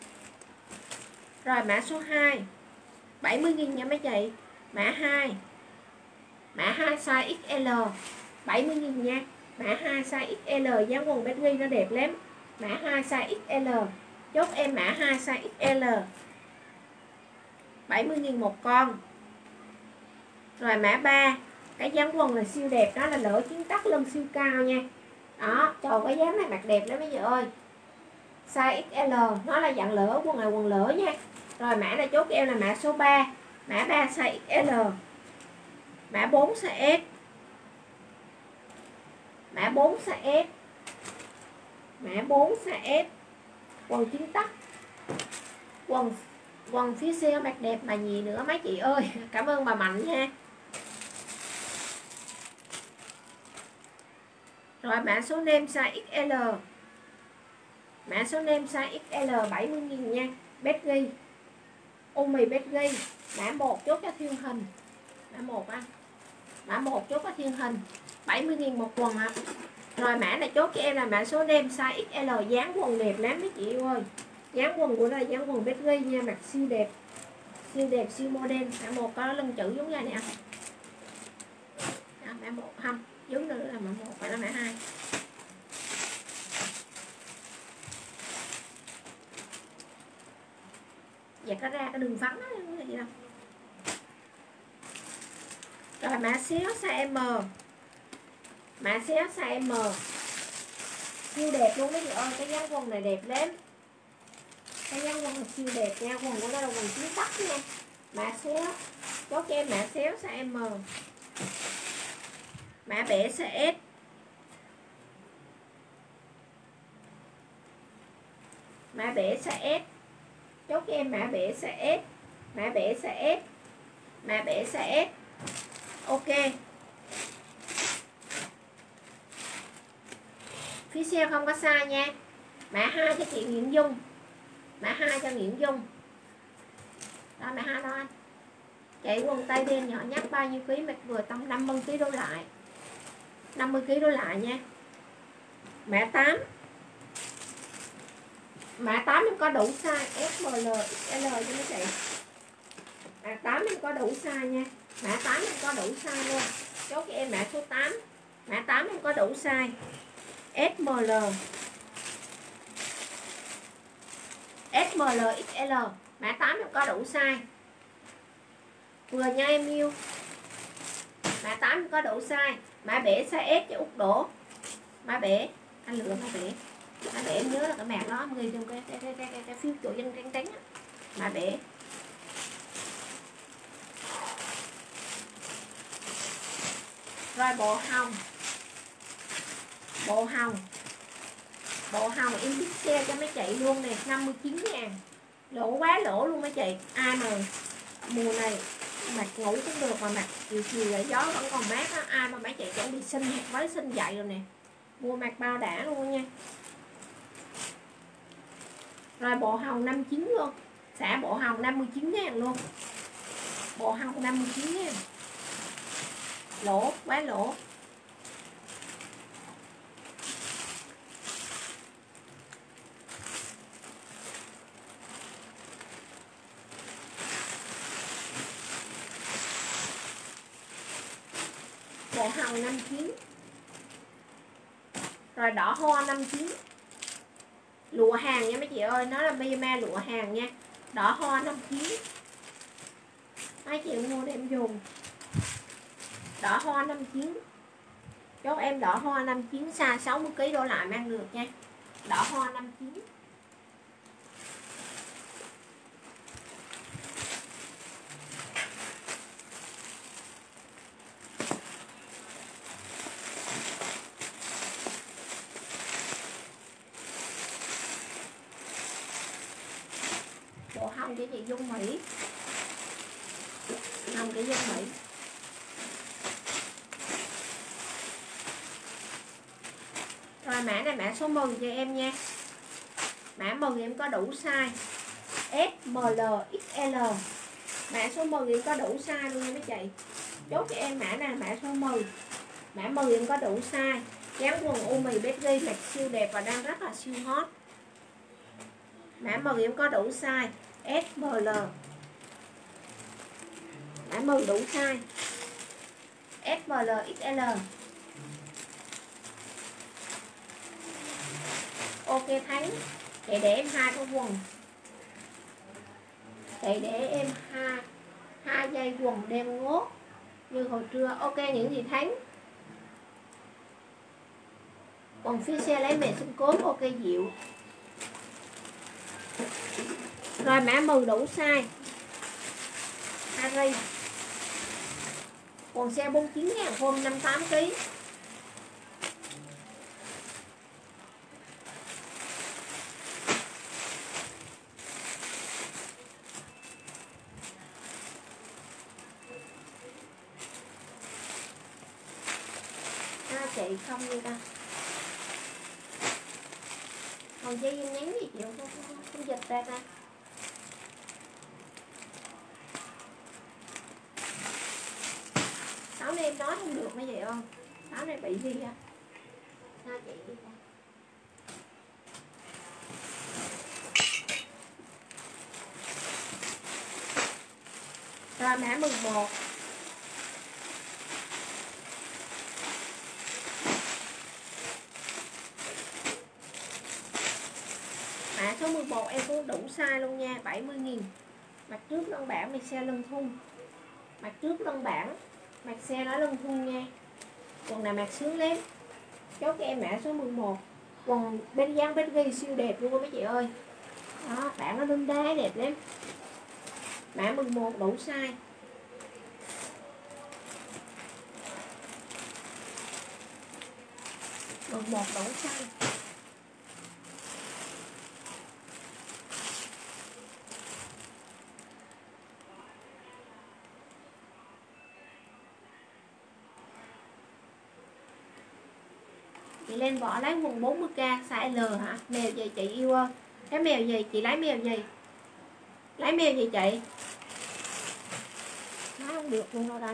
Speaker 1: Rồi mã số 2 70.000 nha mấy chị. Mã 2. Mã 2 size XL 70.000 nha. Mã 2 size XL dáng quần baby nó đẹp lắm. Mã 2 size XL, chốt em mã 2 size XL 70.000 một con. Rồi mã 3, cái dáng quần là siêu đẹp, đó là lỗ chiến tắc lưng siêu cao nha. Đó, trời cái dáng này mặc đẹp lắm mấy chị ơi. Size XL, nó là dạng lỡ, quần này quần lỡ nha. Rồi mã này chốt em là mã số 3. Mã 3 size XL. Mã 4 size S. Mã 4 size S. Mã 4 size S. Quần chiến tắc. Quần phía sau mặc đẹp mà gì nữa mấy chị ơi. Cảm ơn bà Mạnh nha. Rồi mã số nem size XL. Mã số nem size XL 70.000 nha. Betty Umi Betty. Mã 1 chốt cho thiên hình. Mã 1 anh. Mã 1 chốt có thiên hình 70.000 một quần ạ. Rồi mã này chốt cho em là mã số đem size XL, dáng quần đẹp lắm mấy chị ơi. Dáng quần của nó là dáng quần Betty nha, mặc siêu đẹp. Siêu đẹp, siêu model. Mã 1 có lưng chữ giống như này nè. Mã 1 không, giống nữa là mã 1, phải là mã 2. Dạ có ra cái đường vắng đó gì đâu. Rồi mã xéo size M. Mã xéo size M. Siêu đẹp luôn mấy chị ơi, cái dáng quần này đẹp lắm. Cái dáng quần siêu đẹp nha, quần của nó là quần chiến tắc nha. Mã xéo, chốt cho em mã xéo size M. Mã bẻ size S. Mã bẻ size S, chốt cho em mã bẻ size S. Mã bẻ size S. Mã bẻ size S. Ok. Phía sau không có size nha. Mã 2 cho chị Nguyễn Dung. Mã 2 cho Nguyễn Dung. Đó mã 2 đó anh. Chạy quần tay đen nhỏ nhắc bao nhiêu ký, mặc vừa tầm 50 kg đổ lại. 50 kg đổ lại nha. Mã 8. Mã 8 em có đủ size S, M, L, XL cho mấy chị. Mã 8 em có đủ size nha. Mã 8 em có đủ size luôn. Chốt cho em mã số 8. Mã 8 em có đủ size S, M, L, S, M, L, XL. Mã 8 em có đủ size. Vừa nha em yêu. Mã 8 em có đủ size. Mã bể size S cho Út Đỗ. Mã bể, anh lựa mã bể. Mã bể em nhớ là cái mạc đó em ghi trong cái phiếu chỗ danh trắng trắng á. Mã bể. Rồi bộ hồng. Bộ hồng. Bộ hồng em biết xe cho mấy chị luôn nè, 59.000. Lỗ quá lỗ luôn mấy chị. Ai mà mùa này mặc ngủ cũng được, mà mặc chiều chiều là gió vẫn còn mát á. Ai mà mấy chị chuẩn bị sinh với sinh dậy rồi nè, mua mặc bao đã luôn nha. Rồi bộ hồng 59 luôn. Xả bộ hồng 59.000 luôn. Bộ hồng 59.000. Lỗ quá lỗ. Bộ hồng 59. Rồi đỏ hoa 59. Lụa hàng nha mấy chị ơi, nó là Myanmar lụa hàng nha. Đỏ hoa 59. Mấy chị mua để em dùng. Đỏ hoa 59. Chốt em đỏ hoa 59 size 60kg đổ lại mang được nha. Đỏ hoa 59. Bộ hông cho chị Dung Mỹ. Hông cho Dung Mỹ. Rồi mã này mã số 10 cho em nha. Mã 10 em có đủ size S, M, L, XL. Mã số 10 em có đủ size luôn nha mấy chị. Chốt cho em mã này mã số 10. Mã 10 em có đủ size. Dáng quần u mì Betty mặc siêu đẹp và đang rất là siêu hot. Mã 10 em có đủ size S, M, L. Mã 10 đủ size S, M, L, XL. Ok Thắng, chị để em 2 cái quần. Chị để em hai dây quần đen ngốt như hồi trưa. Ok những gì Thắng. Quần phía xe lấy mẹ xinh cốm. Ok Diệu. Rồi mã 10 đủ size Harry. Quần xe 49.000 form 58kg. Chị không như ta. Hồi dây em nhắn gì chịu không dịch ra ta. Sáu nay em nói không được mấy vậy không? Sáu nay bị gì á? Sao chị đi ta? Rồi mã 11. Mã số 11 em cũng đủ size luôn nha, 70.000. Mặt trước lân bản, mặt xe lưng thun. Mặt trước lân bản, mặt xe nói lưng thun nha. Quần này mặc sướng lắm. Chốt cho em mã số 11. Quần bên dáng bên ghi siêu đẹp luôn mấy chị ơi. Đó, bản nó đun đá đẹp lắm. Mã 11 đủ size. Đủ size. Chị lên vỏ lấy quần 40k size L hả? Mèo gì chị yêu ơi? Cái mèo gì? Chị lấy mèo gì? Lấy mèo gì chị? Nói không được luôn đâu đây.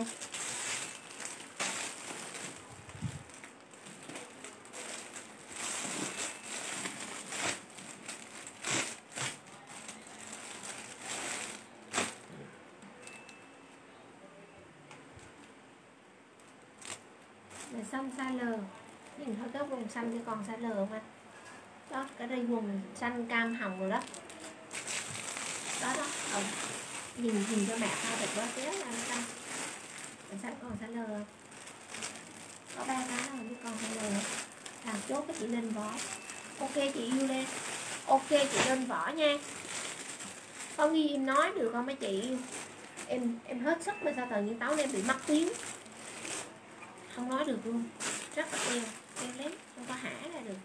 Speaker 1: Rồi xong size L. Nhìn thôi cái quần xanh chứ còn size L không anh? Đó, cái đây quần xanh cam hồng rồi đó. Đó. Nhìn cho mẹ tao được quá kéo là xanh. Mình xanh còn size L không? Có 3 cái rồi chứ còn size L. Làm chốt cái chị lên vỏ. Ok chị yêu lên. Ok chị lên vỏ nha. Có ghi em nói được không mấy chị yêu? Em hết sức mà sao tự nhiên táo em bị mất tiếng. Không nói được luôn. Rất là eo lắm, không có hả ra được.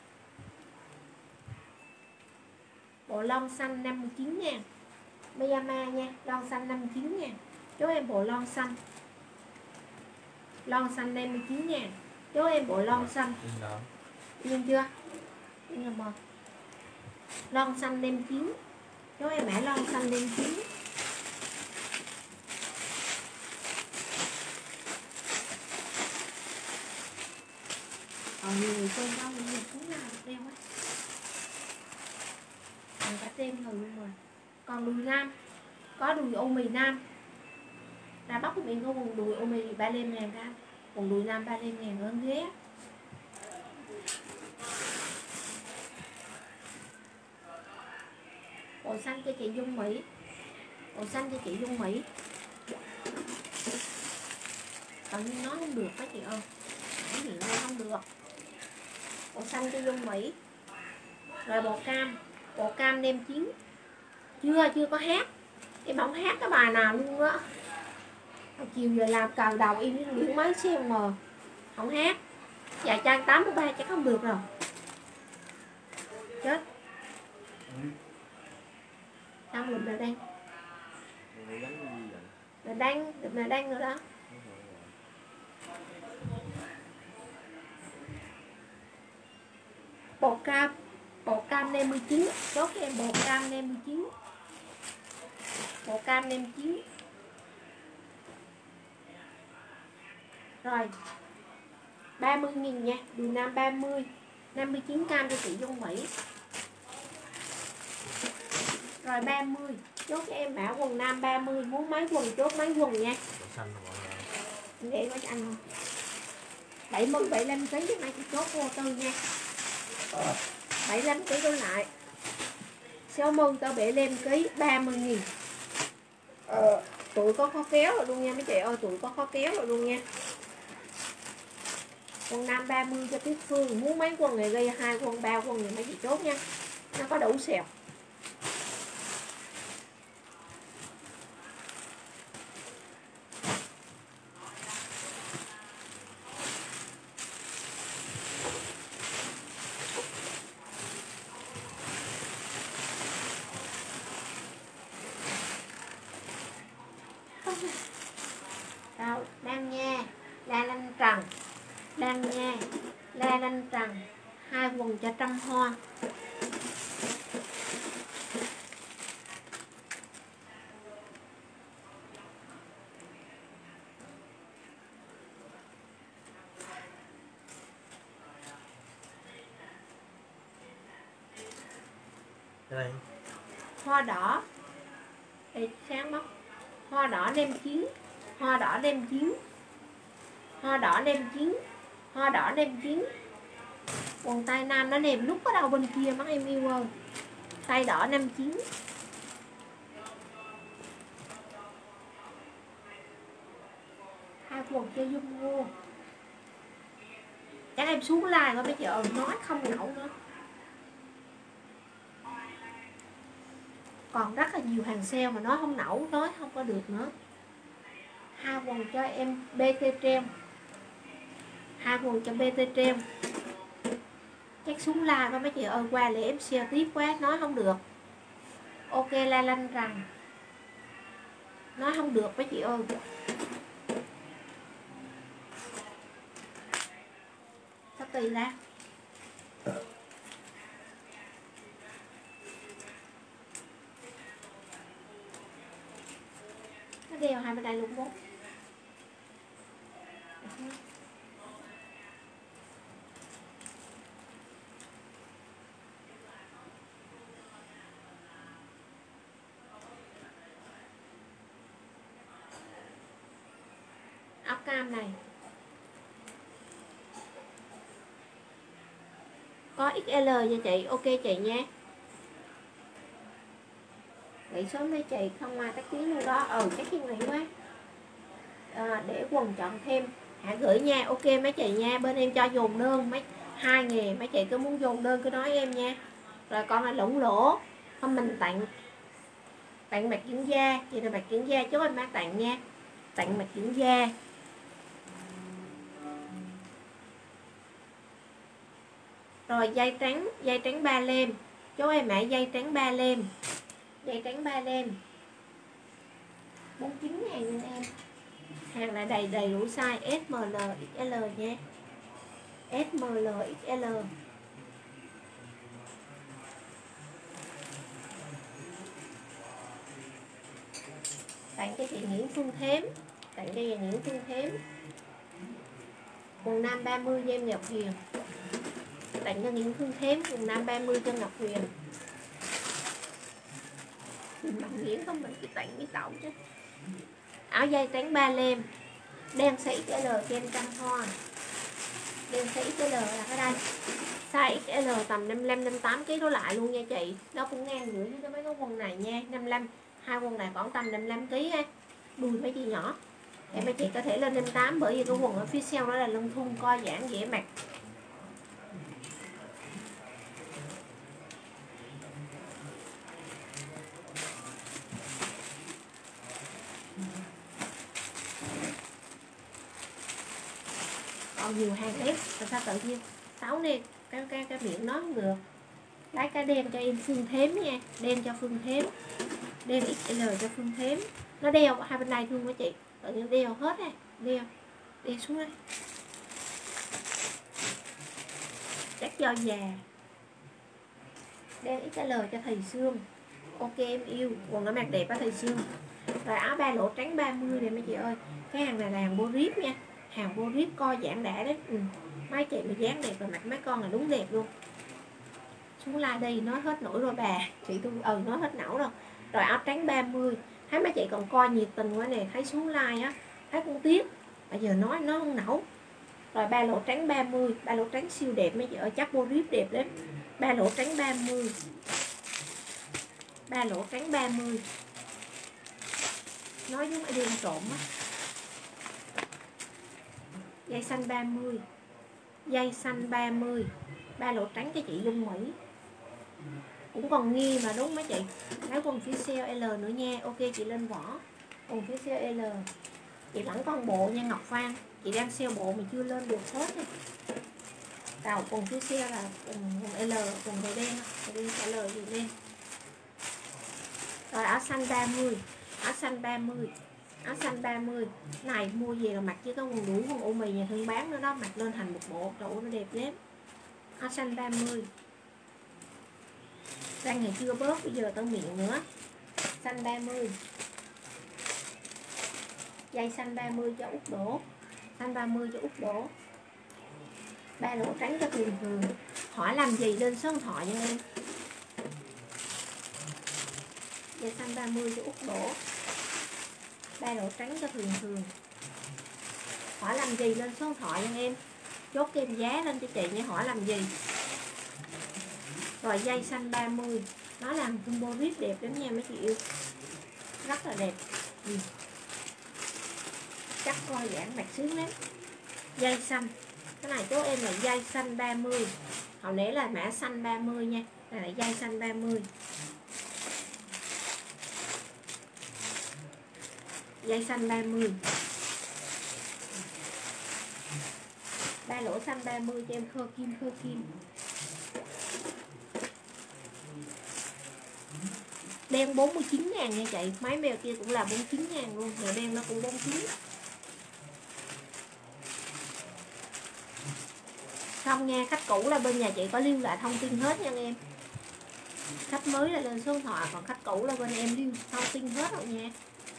Speaker 1: Bộ lon xanh 59.000. Miyama nha, lon xanh 59.000. Chốt em bộ lon xanh. Lon xanh 59.000. Chốt em bộ lon xanh. Yên chưa? Yên rồi mà. Lon xanh 59. Chốt em mã lon xanh 59. Còn nhiều người xem đâu nhiều cũng nào đeo á. Còn cả tem rồi luôn rồi. Còn đùi nam. Có đùi ô mì nam. Ra Bắc của mình có quần đùi ô mì 35.000 ra. Quần đùi nam 35.000 hơn ghế. Bộ xanh cho chị Dung Mỹ. Bộ xanh cho chị Dung Mỹ. Tự nhiên nói không được đó chị ơi. Cái gì không được. Bộ xanh cho Dung Mỹ. Rồi bộ cam nem chiến. Chưa có hát. Em không hát cái bài nào luôn á. Chiều giờ làm cào đầu im với biển máy xem mà không hát. Dạ trang 83 chắc không được rồi. Chết. Sao mình là đang là đang nữa đó. Bộ cam nem 19. Chốt cho em bộ cam nem 19. Bộ cam nem 9. Rồi 30.000 nha. Đường Nam 30. 59 cam cho chị Dung Mỹ. Rồi 30. Chốt cho em mã quần nam 30. Muốn mấy quần chốt mấy quần nha. Để có cho anh không? 70 75 kg cho nay chị chốt vô tư nha. 75 kg đổ lại. 60 tao bể lên ký 30.000. Tụi có khó kéo rồi luôn nha mấy chị ơi, tụi có khó kéo rồi luôn nha. Quần nam 30 cho Tuyết Phương. Muốn mấy quần này gây 2 quần 3 quần này mấy chị chốt nha. Nó có đủ xẹp. Đâu, Đan Nha, La Lanh Trần. Đan Nha, La Lanh Trần. 2 quần cho Trăm Hoa.
Speaker 2: Đây.
Speaker 1: Hoa đỏ. Ê, sáng bóc. Hoa đỏ nem chiến. Hoa đỏ nem chiến. Hoa đỏ nem chiến. Hoa đỏ nem chiến. Quần tay nam nó nêm lúc ở đâu bên kia mắt em yêu ơi. Tay đỏ 59. Hai quần cho Dung mua. Chắc em xuống like thôi bây giờ nói không nổi nữa. Còn rất là nhiều hàng sale mà nói không nổi, nói không có được nữa. 2 quần cho em BT Trem. 2 quần cho BT Trem. Chắc xuống like với mấy chị ơi, qua để em share tiếp quá, nói không được. Ok La Lanh rằng nói không được mấy chị ơi. Sao kỳ ra. Nó đeo hai bên đây luôn bố. Áo cam này có XL cho chị, ok chị nha. Nghĩ sớm mấy chị không ai tắt tiếng luôn đó. Cái chuyện này quá. Để quần chọn thêm hãy gửi nha, ok mấy chị nha. Bên em cho dồn đơn mấy 2.000, mấy chị cứ muốn dồn đơn cứ nói em nha. Rồi còn là lủng lỗ không mình tặng mặt dưỡng da, chị là mặt dưỡng da chốt em má tặng nha, tặng mặt dưỡng da. Rồi dây trắng 3 lem, chốt em mã dây trắng 3 lem, dây trắng 3 lem 49.000 nên em. Hàng lại đầy đủ size S, M, L, XL nha. S, M, L, XL. Tặng cho chị Nguyễn Phương Thếm. Tặng cho chị Nguyễn Phương Thếm. Quần nam 30 cho em Ngọc Huyền. Tặng cho Nguyễn Phương Thếm. Quần nam 30 cho Ngọc Huyền. Bằng Nguyễn không mình chỉ tặng với tậu chứ. Áo dây trắng 3 lem. Đen size XL cho em Trăm Hoa. Đen size XL là cái đây. Size XL tầm 55-58 kg đổ lại luôn nha chị. Nó cũng ngang rưỡi với mấy cái quần này nha. 55. Hai quần này khoảng tầm 55 kg ha. Đùi mấy chị nhỏ. Em mấy chị có thể lên 8 bởi vì cái quần ở phía sau đó là lưng thun co giãn dễ mặc. Còn nhiều hàng ép, tại sao tự nhiên Táo nè, cái miệng nó không được. Lấy cái đen cho em Phương Thếm nha, đen cho Phương Thếm, đen XL cho Phương Thếm. Nó đeo hai bên này thương mấy chị, tự nhiên đeo hết này, đeo xuống đây. Chắc do già. Đen XL cho thầy Sương. Ok em yêu, quần nó mặc đẹp á thầy Sương. Rồi áo ba lỗ trắng 30 này mấy chị ơi. Cái hàng này là hàng bô rip nha, hàng bô rip co giãn đã đấy. Mấy chị mà dáng đẹp rồi mặc mấy con là đúng đẹp luôn. Xuống like đây nói hết nổi rồi bà. Chị tôi nói hết nổi rồi. Rồi áo trắng 30. Thấy mấy chị còn coi nhiệt tình quá nè, thấy xuống like á, thấy con tiếc. Bây giờ nói nó không nổi. Rồi ba lỗ trắng 30, ba lỗ trắng siêu đẹp mấy chị ơi, chắc bô rip đẹp đấy. Ba lỗ trắng 30. Ba lỗ trắng 30. Nói giống ai đi ăn trộm á. Dây xanh 30. Dây xanh 30. Ba lỗ trắng cho chị Dung Mỹ. Cũng còn nghi mà đúng mấy chị. Lấy quần phía sau L nữa nha. Ok chị lên vỏ. Quần phía sau L. Chị vẫn còn bộ nha Ngọc Phan. Chị đang sale bộ mà chưa lên được hết nha. Đầu quần phía sau là quần L, quần màu đen. Màu đen trả lời gì đen. Rồi áo xanh 30. Áo xanh 30. Áo xanh 30. Này mua về là mặc chứ có quần đuổi quần ô mì nhà thương bán nữa đó. Mặc lên thành một bộ. Trời ơi nó đẹp lắm. Áo xanh 30. Răng này chưa bớt, bây giờ tao miệng nữa. Xanh 30. Dây xanh 30 cho Út Đỗ. Xanh 30 cho Út Đỗ. Ba lỗ trắng cho Thường Thường. Hỏi làm gì lên số điện thoại nha em. Dây xanh 30 cho Út Đỗ. Ba lỗ trắng cho Thường Thường. Hỏi làm gì lên số điện thoại nha em. Chốt kèm giá lên cho chị nha, hỏi làm gì. Rồi dây xanh 30. Nó làm combo rip đẹp lắm nha mấy chị yêu. Rất là đẹp. Chắc coi giãn mặt sướng lắm. Dây xanh. Cái này chốt em là dây xanh 30. Hồi nãy là mã xanh 30 nha. Đây là dây xanh 30. Dây xanh 30. Ba lỗ xanh 30 cho em khơ kim. Đen 49.000 nha chị. Máy mèo kia cũng là 49.000 luôn. Mèo đen nó cũng 49. Không nha, khách cũ là bên nhà chị có lưu lại thông tin hết nha em. Khách mới là lên số điện thoại, còn khách cũ là bên em lưu thông tin hết rồi nha.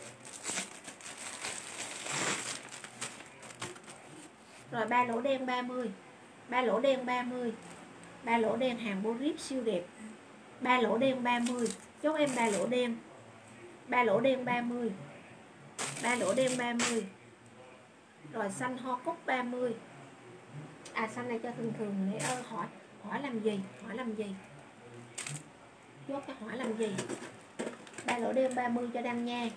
Speaker 1: Rồi ba lỗ đen 30. Ba lỗ đen 30. Ba lỗ đen hàng bô rip siêu đẹp. Ba lỗ đen 30. Chốt em ba lỗ đen. Ba lỗ đen 30. Ba lỗ đen 30. Rồi xanh hoa cúc 30. À xanh này cho Thường Thường để hỏi làm gì? Hỏi làm gì? Chốt cho hỏi làm gì? Ba lỗ đen 30 cho Đăng Nha.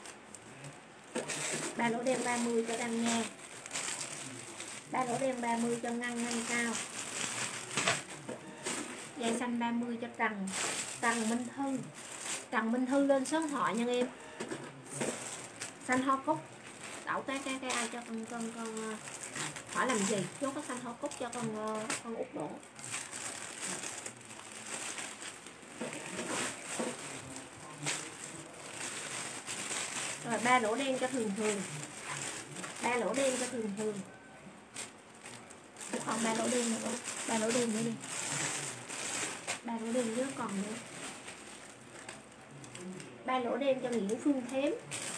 Speaker 1: Ba lỗ đen 30 cho Đăng Nha. Ba lỗ đen 30 cho Ngân Cao. Dây xanh 30 cho Trần Minh Thư. Trần Minh Thư lên số điện thoại nha em. Xanh hoa cúc. Đậu cái ai cho con hỏi làm gì? Chốt cái xanh hoa cúc cho con Út Đỗ. Rồi ba lỗ đen cho Thường Thường. Ba lỗ đen cho Thường Thường. Còn ba lỗ đen nữa. Ba lỗ đen nữa đi. Ba lỗ đen nữa còn nữa. Ba lỗ đen cho Nguyễn Phương Thếm.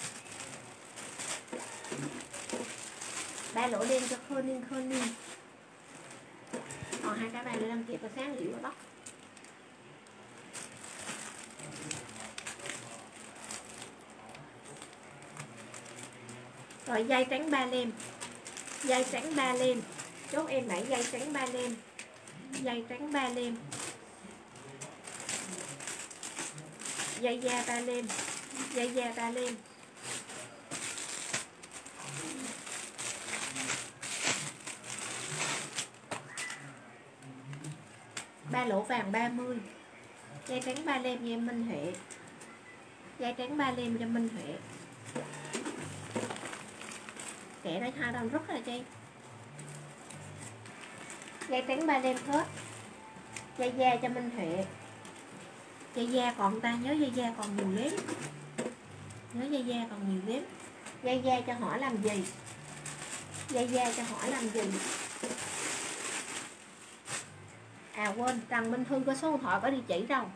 Speaker 1: Ba lỗ đen cho Khơ Ninh. Còn hai cái bài nữa đăng kịp và sáng liệu bắt. Rồi dây trắng 3 lem. Dây trắng 3 lem. Chốt em lại dây trắng 3 lem. Dây trắng 3 lem. Dây da 3 lem. Dây da 3 lem. ba lỗ vàng 30. Dây trắng ba lem cho em Minh Huệ. Dây trắng ba lem cho Minh Huệ. Kẻ đó hai đồng rất là chay. Dây trắng ba lem hết. Dây da cho Minh Huệ. Dây da còn ta nhớ dây da còn nhiều lắm. Nhớ dây da còn nhiều lắm. Dây da cho hỏi làm gì? Dây da cho hỏi làm gì? À quên, Trần Minh Thư có số điện thoại, có địa chỉ đâu.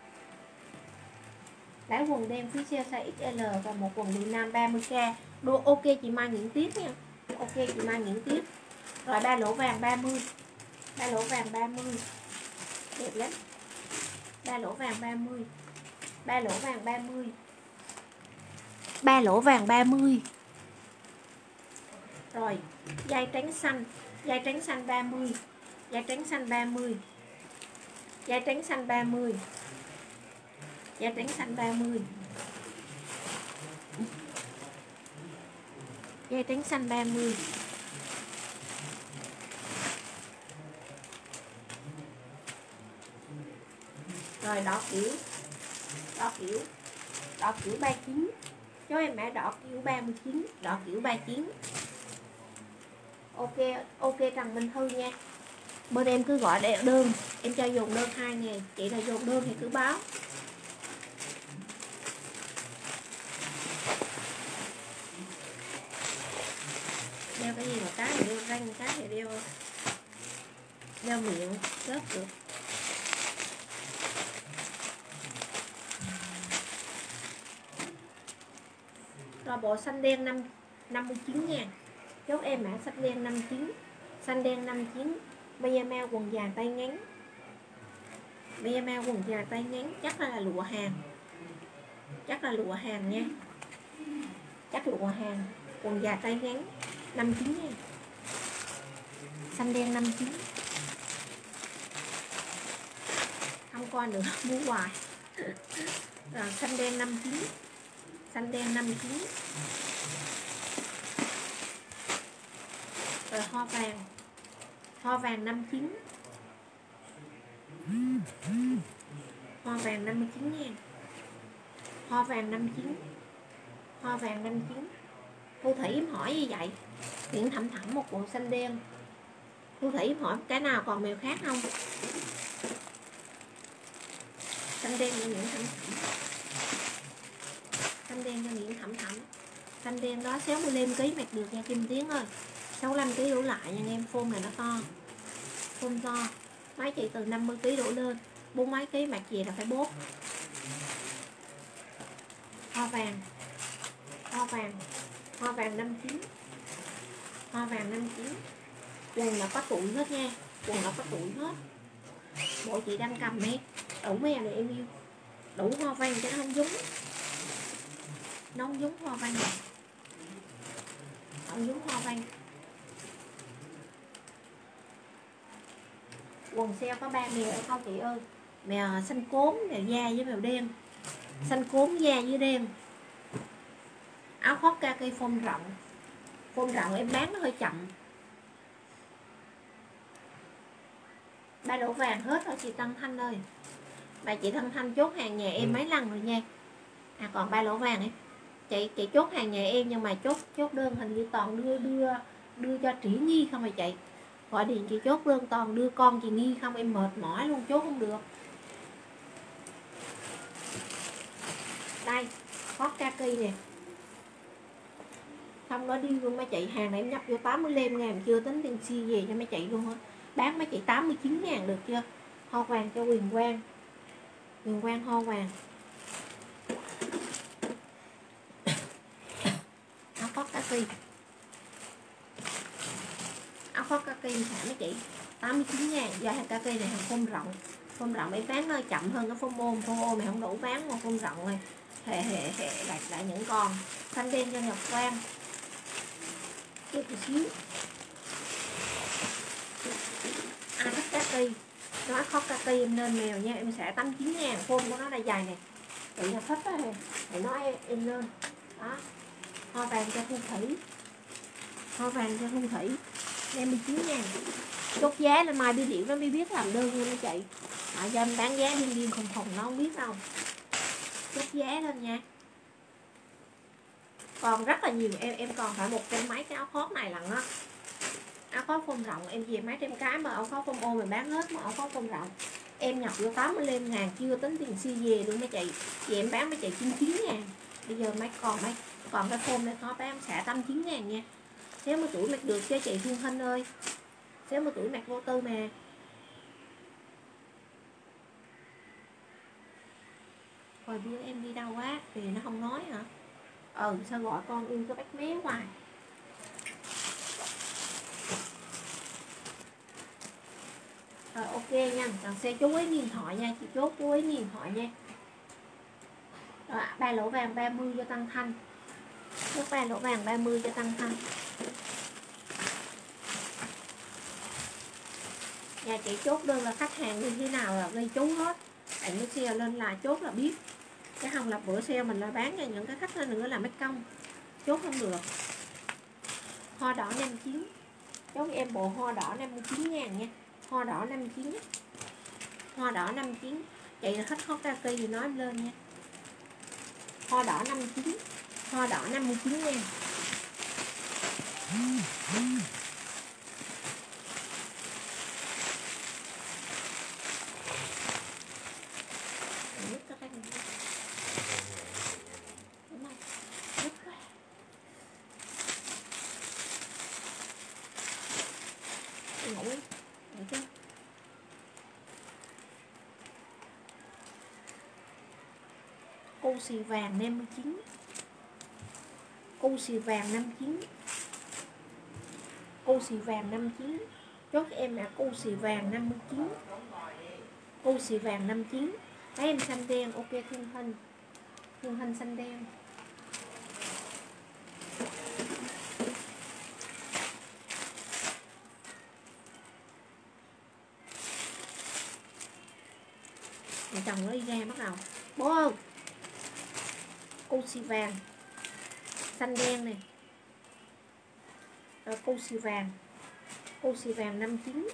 Speaker 1: Lấy quần đen phía sau size XL và một quần đùi nam 30k. Đồ ok chị Mai Nguyễn Tiếp nha. Ok chị Mai Nguyễn Tiếp. Rồi ba lỗ vàng 30. Ba lỗ vàng 30. Đẹp lắm. Ba lỗ vàng 30. Ba lỗ vàng 30. Ba lỗ vàng 30. Rồi, dây trắng xanh. Dây trắng xanh 30. Dây trắng xanh 30. Dây trắng xanh 30. Dây trắng xanh 30. Dây trắng xanh 30. Rồi đỏ kiểu. Đỏ kiểu. Đỏ kiểu 39. Cho em mã đỏ kiểu 39. Đỏ kiểu 39. Ok, ok Trần Minh Thư nha. Bên em cứ gọi để đơn, em cho dùng đơn 2.000. Chị là dùng đơn thì cứ báo. Đeo cái gì mà cái thì đeo răng, cái thì đeo miệng, rớt được. Rồi bộ xanh đen 59 ngàn. Chốt em mã xanh đen 59. Xanh đen 59. Miyama quần dài tay ngắn. Miyama quần dài tay ngắn. Chắc là lụa hàng. Chắc là lụa hàng nha. Chắc lụa hàng. Quần dài tay ngắn 59 ngàn. Xanh đen 59. Không coi nữa, mua hoài. Rồi xanh đen 59. Xanh đen 59. Rồi hoa vàng. Hoa vàng 59. Hoa vàng 59 ngàn. Hoa vàng 59. Hoa vàng 59. Thu Thủy em hỏi như vậy. Nguyễn Thẩm Thẩm một bộ xanh đen. Thu Thủy em hỏi cái nào còn mèo khác không? Xanh đen cho Nguyễn Thẩm Thẩm. Xanh đen cho Nguyễn Thẩm Thẩm. Xanh đen đó 65 kg mặc được nha Kim Tiến ơi. 65 kg đổ lại nha em, phôn này nó to. Phôn to. Mấy chị từ 50 kg đổ lên, 4 mấy kg mặc gì là phải bốt. Hoa vàng. Hoa vàng. Hoa vàng 59. Hoa vàng 59. Quần là có tụi hết nha. Quần là có tụi hết. Bộ chị đang cầm đi. Đủ mè này em yêu. Đủ hoa vàng cho nó không dúng. Nó không dúng hoa vàng. Không dúng hoa vàng. Quần sale có 3 mèo không chị ơi? Mèo xanh cốm, mèo da với mèo đen. Xanh cốm da với đen. Áo khoác kaki phông rộng. Phông rộng em bán nó hơi chậm. Ba lỗ vàng hết rồi chị Tân Thanh ơi. Bà chị Tân Thanh chốt hàng nhà em mấy lần rồi nha. À còn ba lỗ vàng ấy. Chị chốt hàng nhà em nhưng mà chốt đơn hình như toàn đưa cho Trĩ Nhi không phải chị. Gọi điện chị chốt đơn toàn đưa con chị Nhi không, em mệt mỏi luôn, chốt không được. Đây, khoác kaki nè. Không có đi luôn mấy chị, hàng này em nhập vô 85 ngàn, chưa tính tiền xi về cho mấy chị luôn á. Bán mấy chị 89 ngàn được chưa? Hoa vàng cho Quyền Quang. Quyền Quang hoa vàng. Áo khoác kaki. Áo khoác kaki xả mấy chị 89 ngàn. Do hàng kaki này hàng phông rộng. Phông rộng em bán hơi chậm hơn cái phông ôm. Phông ôm này không đủ bán mà phông rộng này. Hệ lại những con. Xanh đen cho Ngọc Quang. Chút xíu. Ai thích kaki, nói khoác kaki em nên mèo nha, em sẽ 89 ngàn. Phông của nó là dài nè. Tự là thích đó thì nói em lên. Đó. Hoa vàng cho Thu Thủy. Hoa vàng cho Thu Thủy. 59.000. Chốt giá là mai Bi Điệu nó mới biết làm đơn nha mấy chị. Do em bán giá điên điên khùng khùng nó không biết đâu. Chốt giá lên nha. Còn rất là nhiều em còn phải 100 mấy cái áo khoác này lần á. Áo khoác phông rộng em về mấy trăm cái mà áo khoác phông ô mình bán hết, mà áo khoác phông rộng em nhập vô 85.000 chưa tính tiền si về luôn mấy chị. Vậy em bán mấy chị 99.000. Bây giờ mấy còn cái phông này khó bán xả 89.000 nha. Nếu mà tuổi mặc được cho chị Phương Hinh ơi. Nếu mà tuổi mặc vô tư mà. Hồi bữa em đi đâu quá thì nó không nói hả? Sao gọi con yêu cái bác méo hoài. Rồi ok nha, còn xe chú ý điện thoại nha, chị chốt chú ý điện thoại nha. Rồi 3 lỗ vàng 30 cho tăng thanh. Chốt 3 lỗ vàng 30 cho tăng thanh. Nhà chị chốt đơn là khách hàng như thế nào là ghi chú hết. Bạn mới xe lên là chốt là biết. Cái không là bữa xe mình là bán cho những cái khách nữa là mất công. Chốt không được. Hoa đỏ 59. Chốt em bộ hoa đỏ 59.000 nha. Hoa đỏ 59. Hoa đỏ 59. Chị là khách hot ra cây thì nói em lên nha. Hoa đỏ 59. Hoa đỏ 59.000. Cô xì vàng 59. Cô xì vàng 59. Cô xì vàng 59. Chốt em là cô xì vàng 59. Cô xì vàng 59. Thấy em xanh đen, ok Thương Hinh. Thương Hinh xanh đen. Mẹ chồng nó đi ra bắt đầu. Bố ơi, cô xì vàng xanh đen này. Rồi cô xì vàng. Cô xì vàng 59.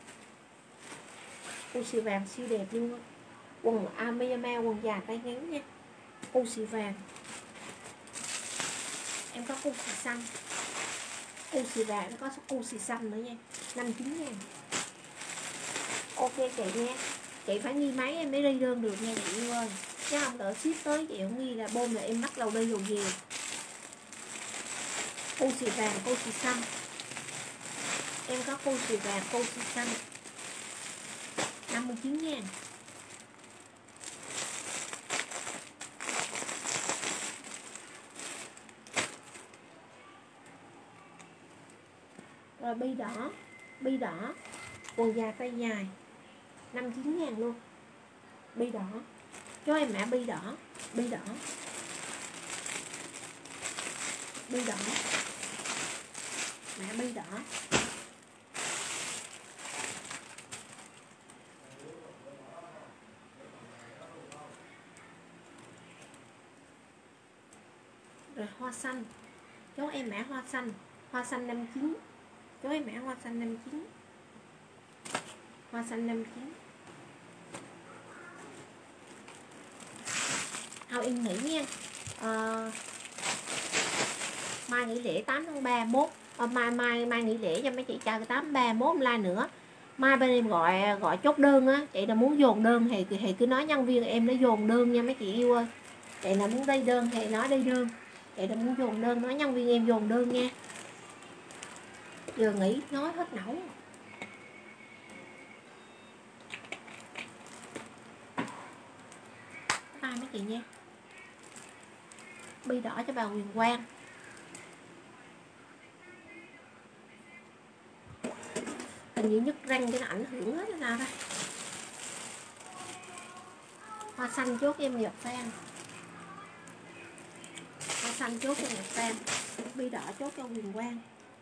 Speaker 1: Cô xì vàng siêu đẹp luôn. Quần Amiyama, quần dài tay ngắn nha. Cô xì vàng. Em có cô xì xanh. Cô xì vàng nó có cô xì xanh nữa nha. 59.000. Ok chị nha. Chị phải nghi máy em mới đi đơn được nha chị yêu ơi. Chứ không đỡ ship tới chị không nghi là bôm là em bắt đầu đi rồi về. Cô xì vàng, cô xì xanh. Em có cô xì vàng, cô xì xanh 59.000. Rồi bi đỏ. Bi đỏ. Quần dài tay dài 59.000 luôn. Bi đỏ. Cho em mã bi đỏ. Bi đỏ. Bi đỏ. Mã bi đỏ. Rồi hoa xanh. Chốt em mã hoa xanh. Hoa xanh 59. Chốt em mã hoa xanh 59. Hoa xanh 59. Em nghĩ nha. Mai nghỉ lễ 8 tháng 3 mốt. Mai nghỉ lễ cho mấy chị chờ 8 3 mốt like nữa. Mai bên em gọi chốt đơn á, chị là muốn dồn đơn thì cứ nói nhân viên em nó dồn đơn nha mấy chị yêu ơi. Chị là muốn đi đơn thì nói đi đơn. Chị là muốn dồn đơn nói nhân viên em dồn đơn nha. Giờ nghỉ nói hết nổi. Bye mấy chị nha. Bi đỏ cho bà Huyền Quang. Hình như nhức răng cho nó ảnh hưởng hết nào đây. Hoa xanh chốt em Nhật Phan. Hoa xanh chốt cho Nhật Phan. Bi đỏ chốt cho Huyền Quang.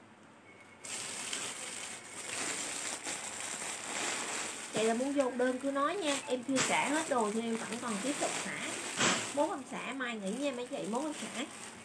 Speaker 1: Chị là muốn vô đơn cứ nói nha. Em chưa xả hết đồ nhưng em vẫn còn tiếp tục xả. Mốt em xả mai nghỉ nha mấy chị, mốt em xả.